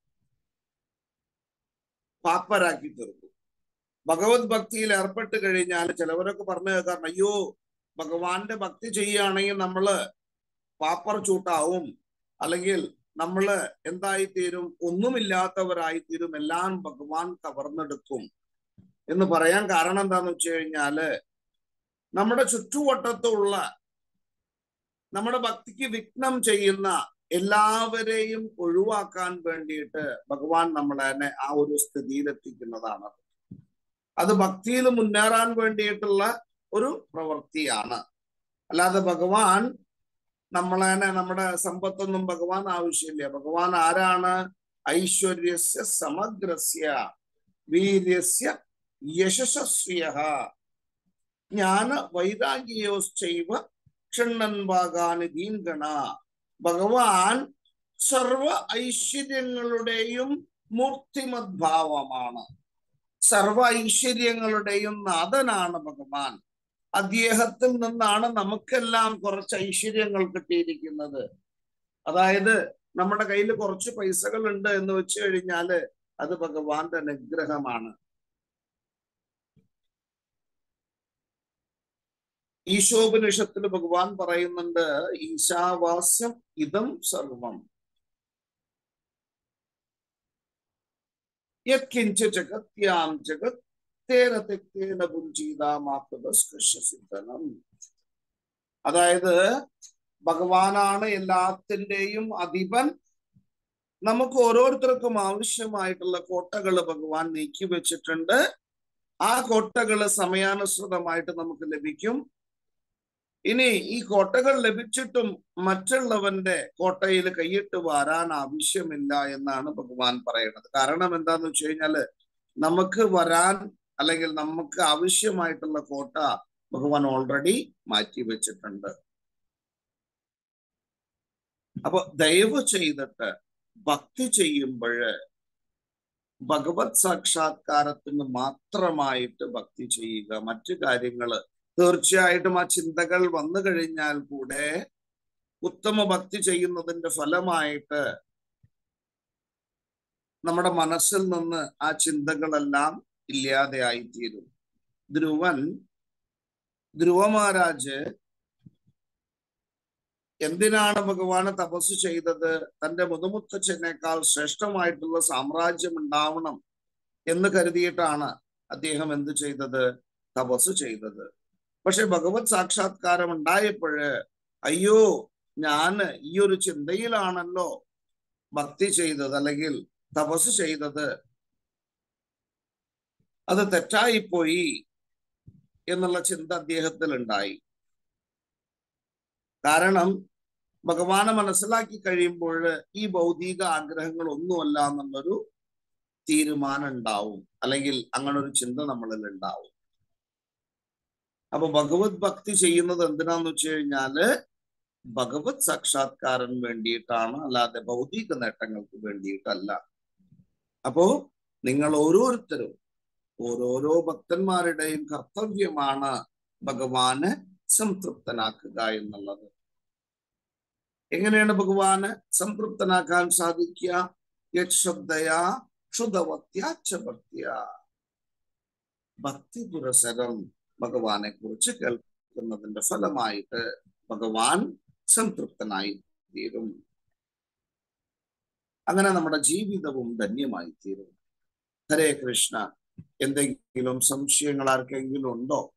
പാപ്പരാക്കി തീർക്കും. ഭഗവത് ഭക്തിയിൽ ഏർപ്പെട്ട് കഴിഞ്ഞാൽ ചിലവരൊക്കെ പറഞ്ഞു കേൾക്കാറുണ്ട്, അയ്യോ ഭഗവാന്റെ ഭക്തി ചെയ്യുകയാണെങ്കിൽ നമ്മള് പാപ്പർ ചൂട്ടാവും, അല്ലെങ്കിൽ നമ്മള് എന്തായിത്തീരും? ഒന്നുമില്ലാത്തവരായിത്തീരും, എല്ലാം ഭഗവാൻ കവർന്നെടുക്കും എന്ന് പറയാൻ കാരണം എന്താന്ന് വെച്ച് കഴിഞ്ഞാല് നമ്മുടെ ചുറ്റുവട്ടത്തുള്ള നമ്മുടെ ഭക്തിക്ക് വിഘ്നം ചെയ്യുന്ന എല്ലാവരെയും ഒഴിവാക്കാൻ വേണ്ടിയിട്ട് ഭഗവാൻ നമ്മളെ ആ ഒരു സ്ഥിതിയിലെത്തിക്കുന്നതാണ്. അത് ഭക്തിയിൽ മുന്നേറാൻ വേണ്ടിയിട്ടുള്ള ഒരു പ്രവൃത്തിയാണ്. അല്ലാതെ ഭഗവാൻ നമ്മളെ നമ്മുടെ സമ്പത്തൊന്നും ഭഗവാൻ ആവശ്യമില്ല. ഭഗവാൻ ആരാണ്? ഐശ്വര്യസ്യ സമഗ്രസ്യ വീര്യസ്യ യശസ്വിയഃ ജ്ഞാന വൈരാഗ്യോശ്ചൈവ ക്ഷണ്ണൻ ഭാഗാനി ദീൻഗണ. ഭഗവാൻ സർവ ഐശ്വര്യങ്ങളുടെയും മൂർത്തിമദ്ഭാവമാണ്. സർവ ഐശ്വര്യങ്ങളുടെയും നാഥനാണ് ഭഗവാൻ. അദ്ദേഹത്തിൽ നിന്നാണ് നമുക്കെല്ലാം കുറച്ച് ഐശ്വര്യങ്ങൾ കിട്ടിയിരിക്കുന്നത്. അതായത് നമ്മുടെ കയ്യിൽ കുറച്ച് പൈസകൾ ഉണ്ട് എന്ന് വെച്ച് കഴിഞ്ഞാല് അത് ഭഗവാന്റെ അനുഗ്രഹമാണ്. ഈശോപനിഷത്തിൽ ഭഗവാൻ പറയുന്നുണ്ട്, ഈശാവാസ്യം ഇതം സർവം യത്കിഞ്ച ജഗത്യാം ജഗത് തേന തെക്തേന പുഞ്ചീതാമാപ്തസ്കൃഷ്യസിദ്ധനം. അതായത് ഭഗവാനാണ് എല്ലാത്തിൻ്റെയും അധിപൻ. നമുക്ക് ഓരോരുത്തർക്കും ആവശ്യമായിട്ടുള്ള കോട്ടകൾ ഭഗവാൻ നീക്കി വെച്ചിട്ടുണ്ട്. ആ കോട്ടകൾ സമയാനുസൃതമായിട്ട് നമുക്ക് ലഭിക്കും. ഇനി ഈ കോട്ടകൾ ലഭിച്ചിട്ടും മറ്റുള്ളവന്റെ കോട്ടയിൽ കൈയിട്ട് വാരാൻ ആവശ്യമില്ല എന്നാണ് ഭഗവാൻ പറയുന്നത്. കാരണം എന്താന്ന് വെച്ച് കഴിഞ്ഞാല് നമുക്ക് വരാൻ അല്ലെങ്കിൽ നമുക്ക് ആവശ്യമായിട്ടുള്ള കോട്ട ഭഗവാൻ ഓൾറെഡി മാറ്റി വെച്ചിട്ടുണ്ട്. അപ്പൊ ദയവ് ചെയ്തിട്ട് ഭക്തി ചെയ്യുമ്പോഴ് ഭഗവത് സാക്ഷാത്കാരത്തിന് മാത്രമായിട്ട് ഭക്തി ചെയ്യുക. മറ്റു കാര്യങ്ങള് തീർച്ചയായിട്ടും ആ ചിന്തകൾ വന്നു കഴിഞ്ഞാൽ കൂടെ ഉത്തമ ഭക്തി ചെയ്യുന്നതിന്റെ ഫലമായിട്ട് നമ്മുടെ മനസ്സിൽ നിന്ന് ആ ചിന്തകളെല്ലാം ഇല്ലാതെ ആയിത്തീരും. ധ്രുവൻ ധ്രുവ മഹാരാജ് എന്തിനാണ് ഭഗവാന് തപസ് ചെയ്തത്? തന്റെ മുതുമുത്തച്ഛനേക്കാൾ ശ്രേഷ്ഠമായിട്ടുള്ള സാമ്രാജ്യം ഉണ്ടാവണം എന്ന് കരുതിയിട്ടാണ് അദ്ദേഹം എന്ത് ചെയ്തത്? തപസ് ചെയ്തത്. പക്ഷെ ഭഗവത് സാക്ഷാത്കാരം ഉണ്ടായപ്പോഴ് അയ്യോ ഞാന് ഈ ഒരു ചിന്തയിലാണല്ലോ ഭക്തി ചെയ്തത് അല്ലെങ്കിൽ തപസ് ചെയ്തത്, അത് തെറ്റായിപ്പോയി എന്നുള്ള ചിന്ത അദ്ദേഹത്തിൽ ഉണ്ടായി. കാരണം ഭഗവാനെ മനസ്സിലാക്കി കഴിയുമ്പോൾ ഈ ഭൗതിക ആഗ്രഹങ്ങൾ ഒന്നുമല്ല എന്നുള്ളൊരു തീരുമാനം ഉണ്ടാവും, അല്ലെങ്കിൽ അങ്ങനെ ഒരു ചിന്ത നമ്മളിൽ ഉണ്ടാവും. അപ്പൊ ഭഗവത് ഭക്തി ചെയ്യുന്നത് എന്തിനാന്ന് വെച്ച് കഴിഞ്ഞാല് ഭഗവത് സാക്ഷാത്കാരം വേണ്ടിയിട്ടാണ്, അല്ലാതെ ഭൗതിക നേട്ടങ്ങൾക്ക് വേണ്ടിയിട്ടല്ല. അപ്പോ നിങ്ങൾ ഓരോരുത്തരും ഓരോരോ ഭക്തന്മാരുടെയും കർത്തവ്യമാണ് ഭഗവാനെ സംതൃപ്തനാക്കുക എന്നുള്ളത്. എങ്ങനെയാണ് ഭഗവാന് സംതൃപ്തനാക്കാൻ സാധിക്കുക? യശ്രദ്ധയാ ക്ഷുതവത്യാച്ചഭക്തിയ. ഭക്തി പുരസരം ഭഗവാനെ കുറിച്ച് കേൾക്കുന്നതിന്റെ ഫലമായിട്ട് ഭഗവാൻ സംതൃപ്തനായി തീരും. അങ്ങനെ നമ്മുടെ ജീവിതവും ധന്യമായി തീരും. ഹരേ കൃഷ്ണ. എന്തെങ്കിലും സംശയങ്ങൾ ആർക്കെങ്കിലും ഉണ്ടോ?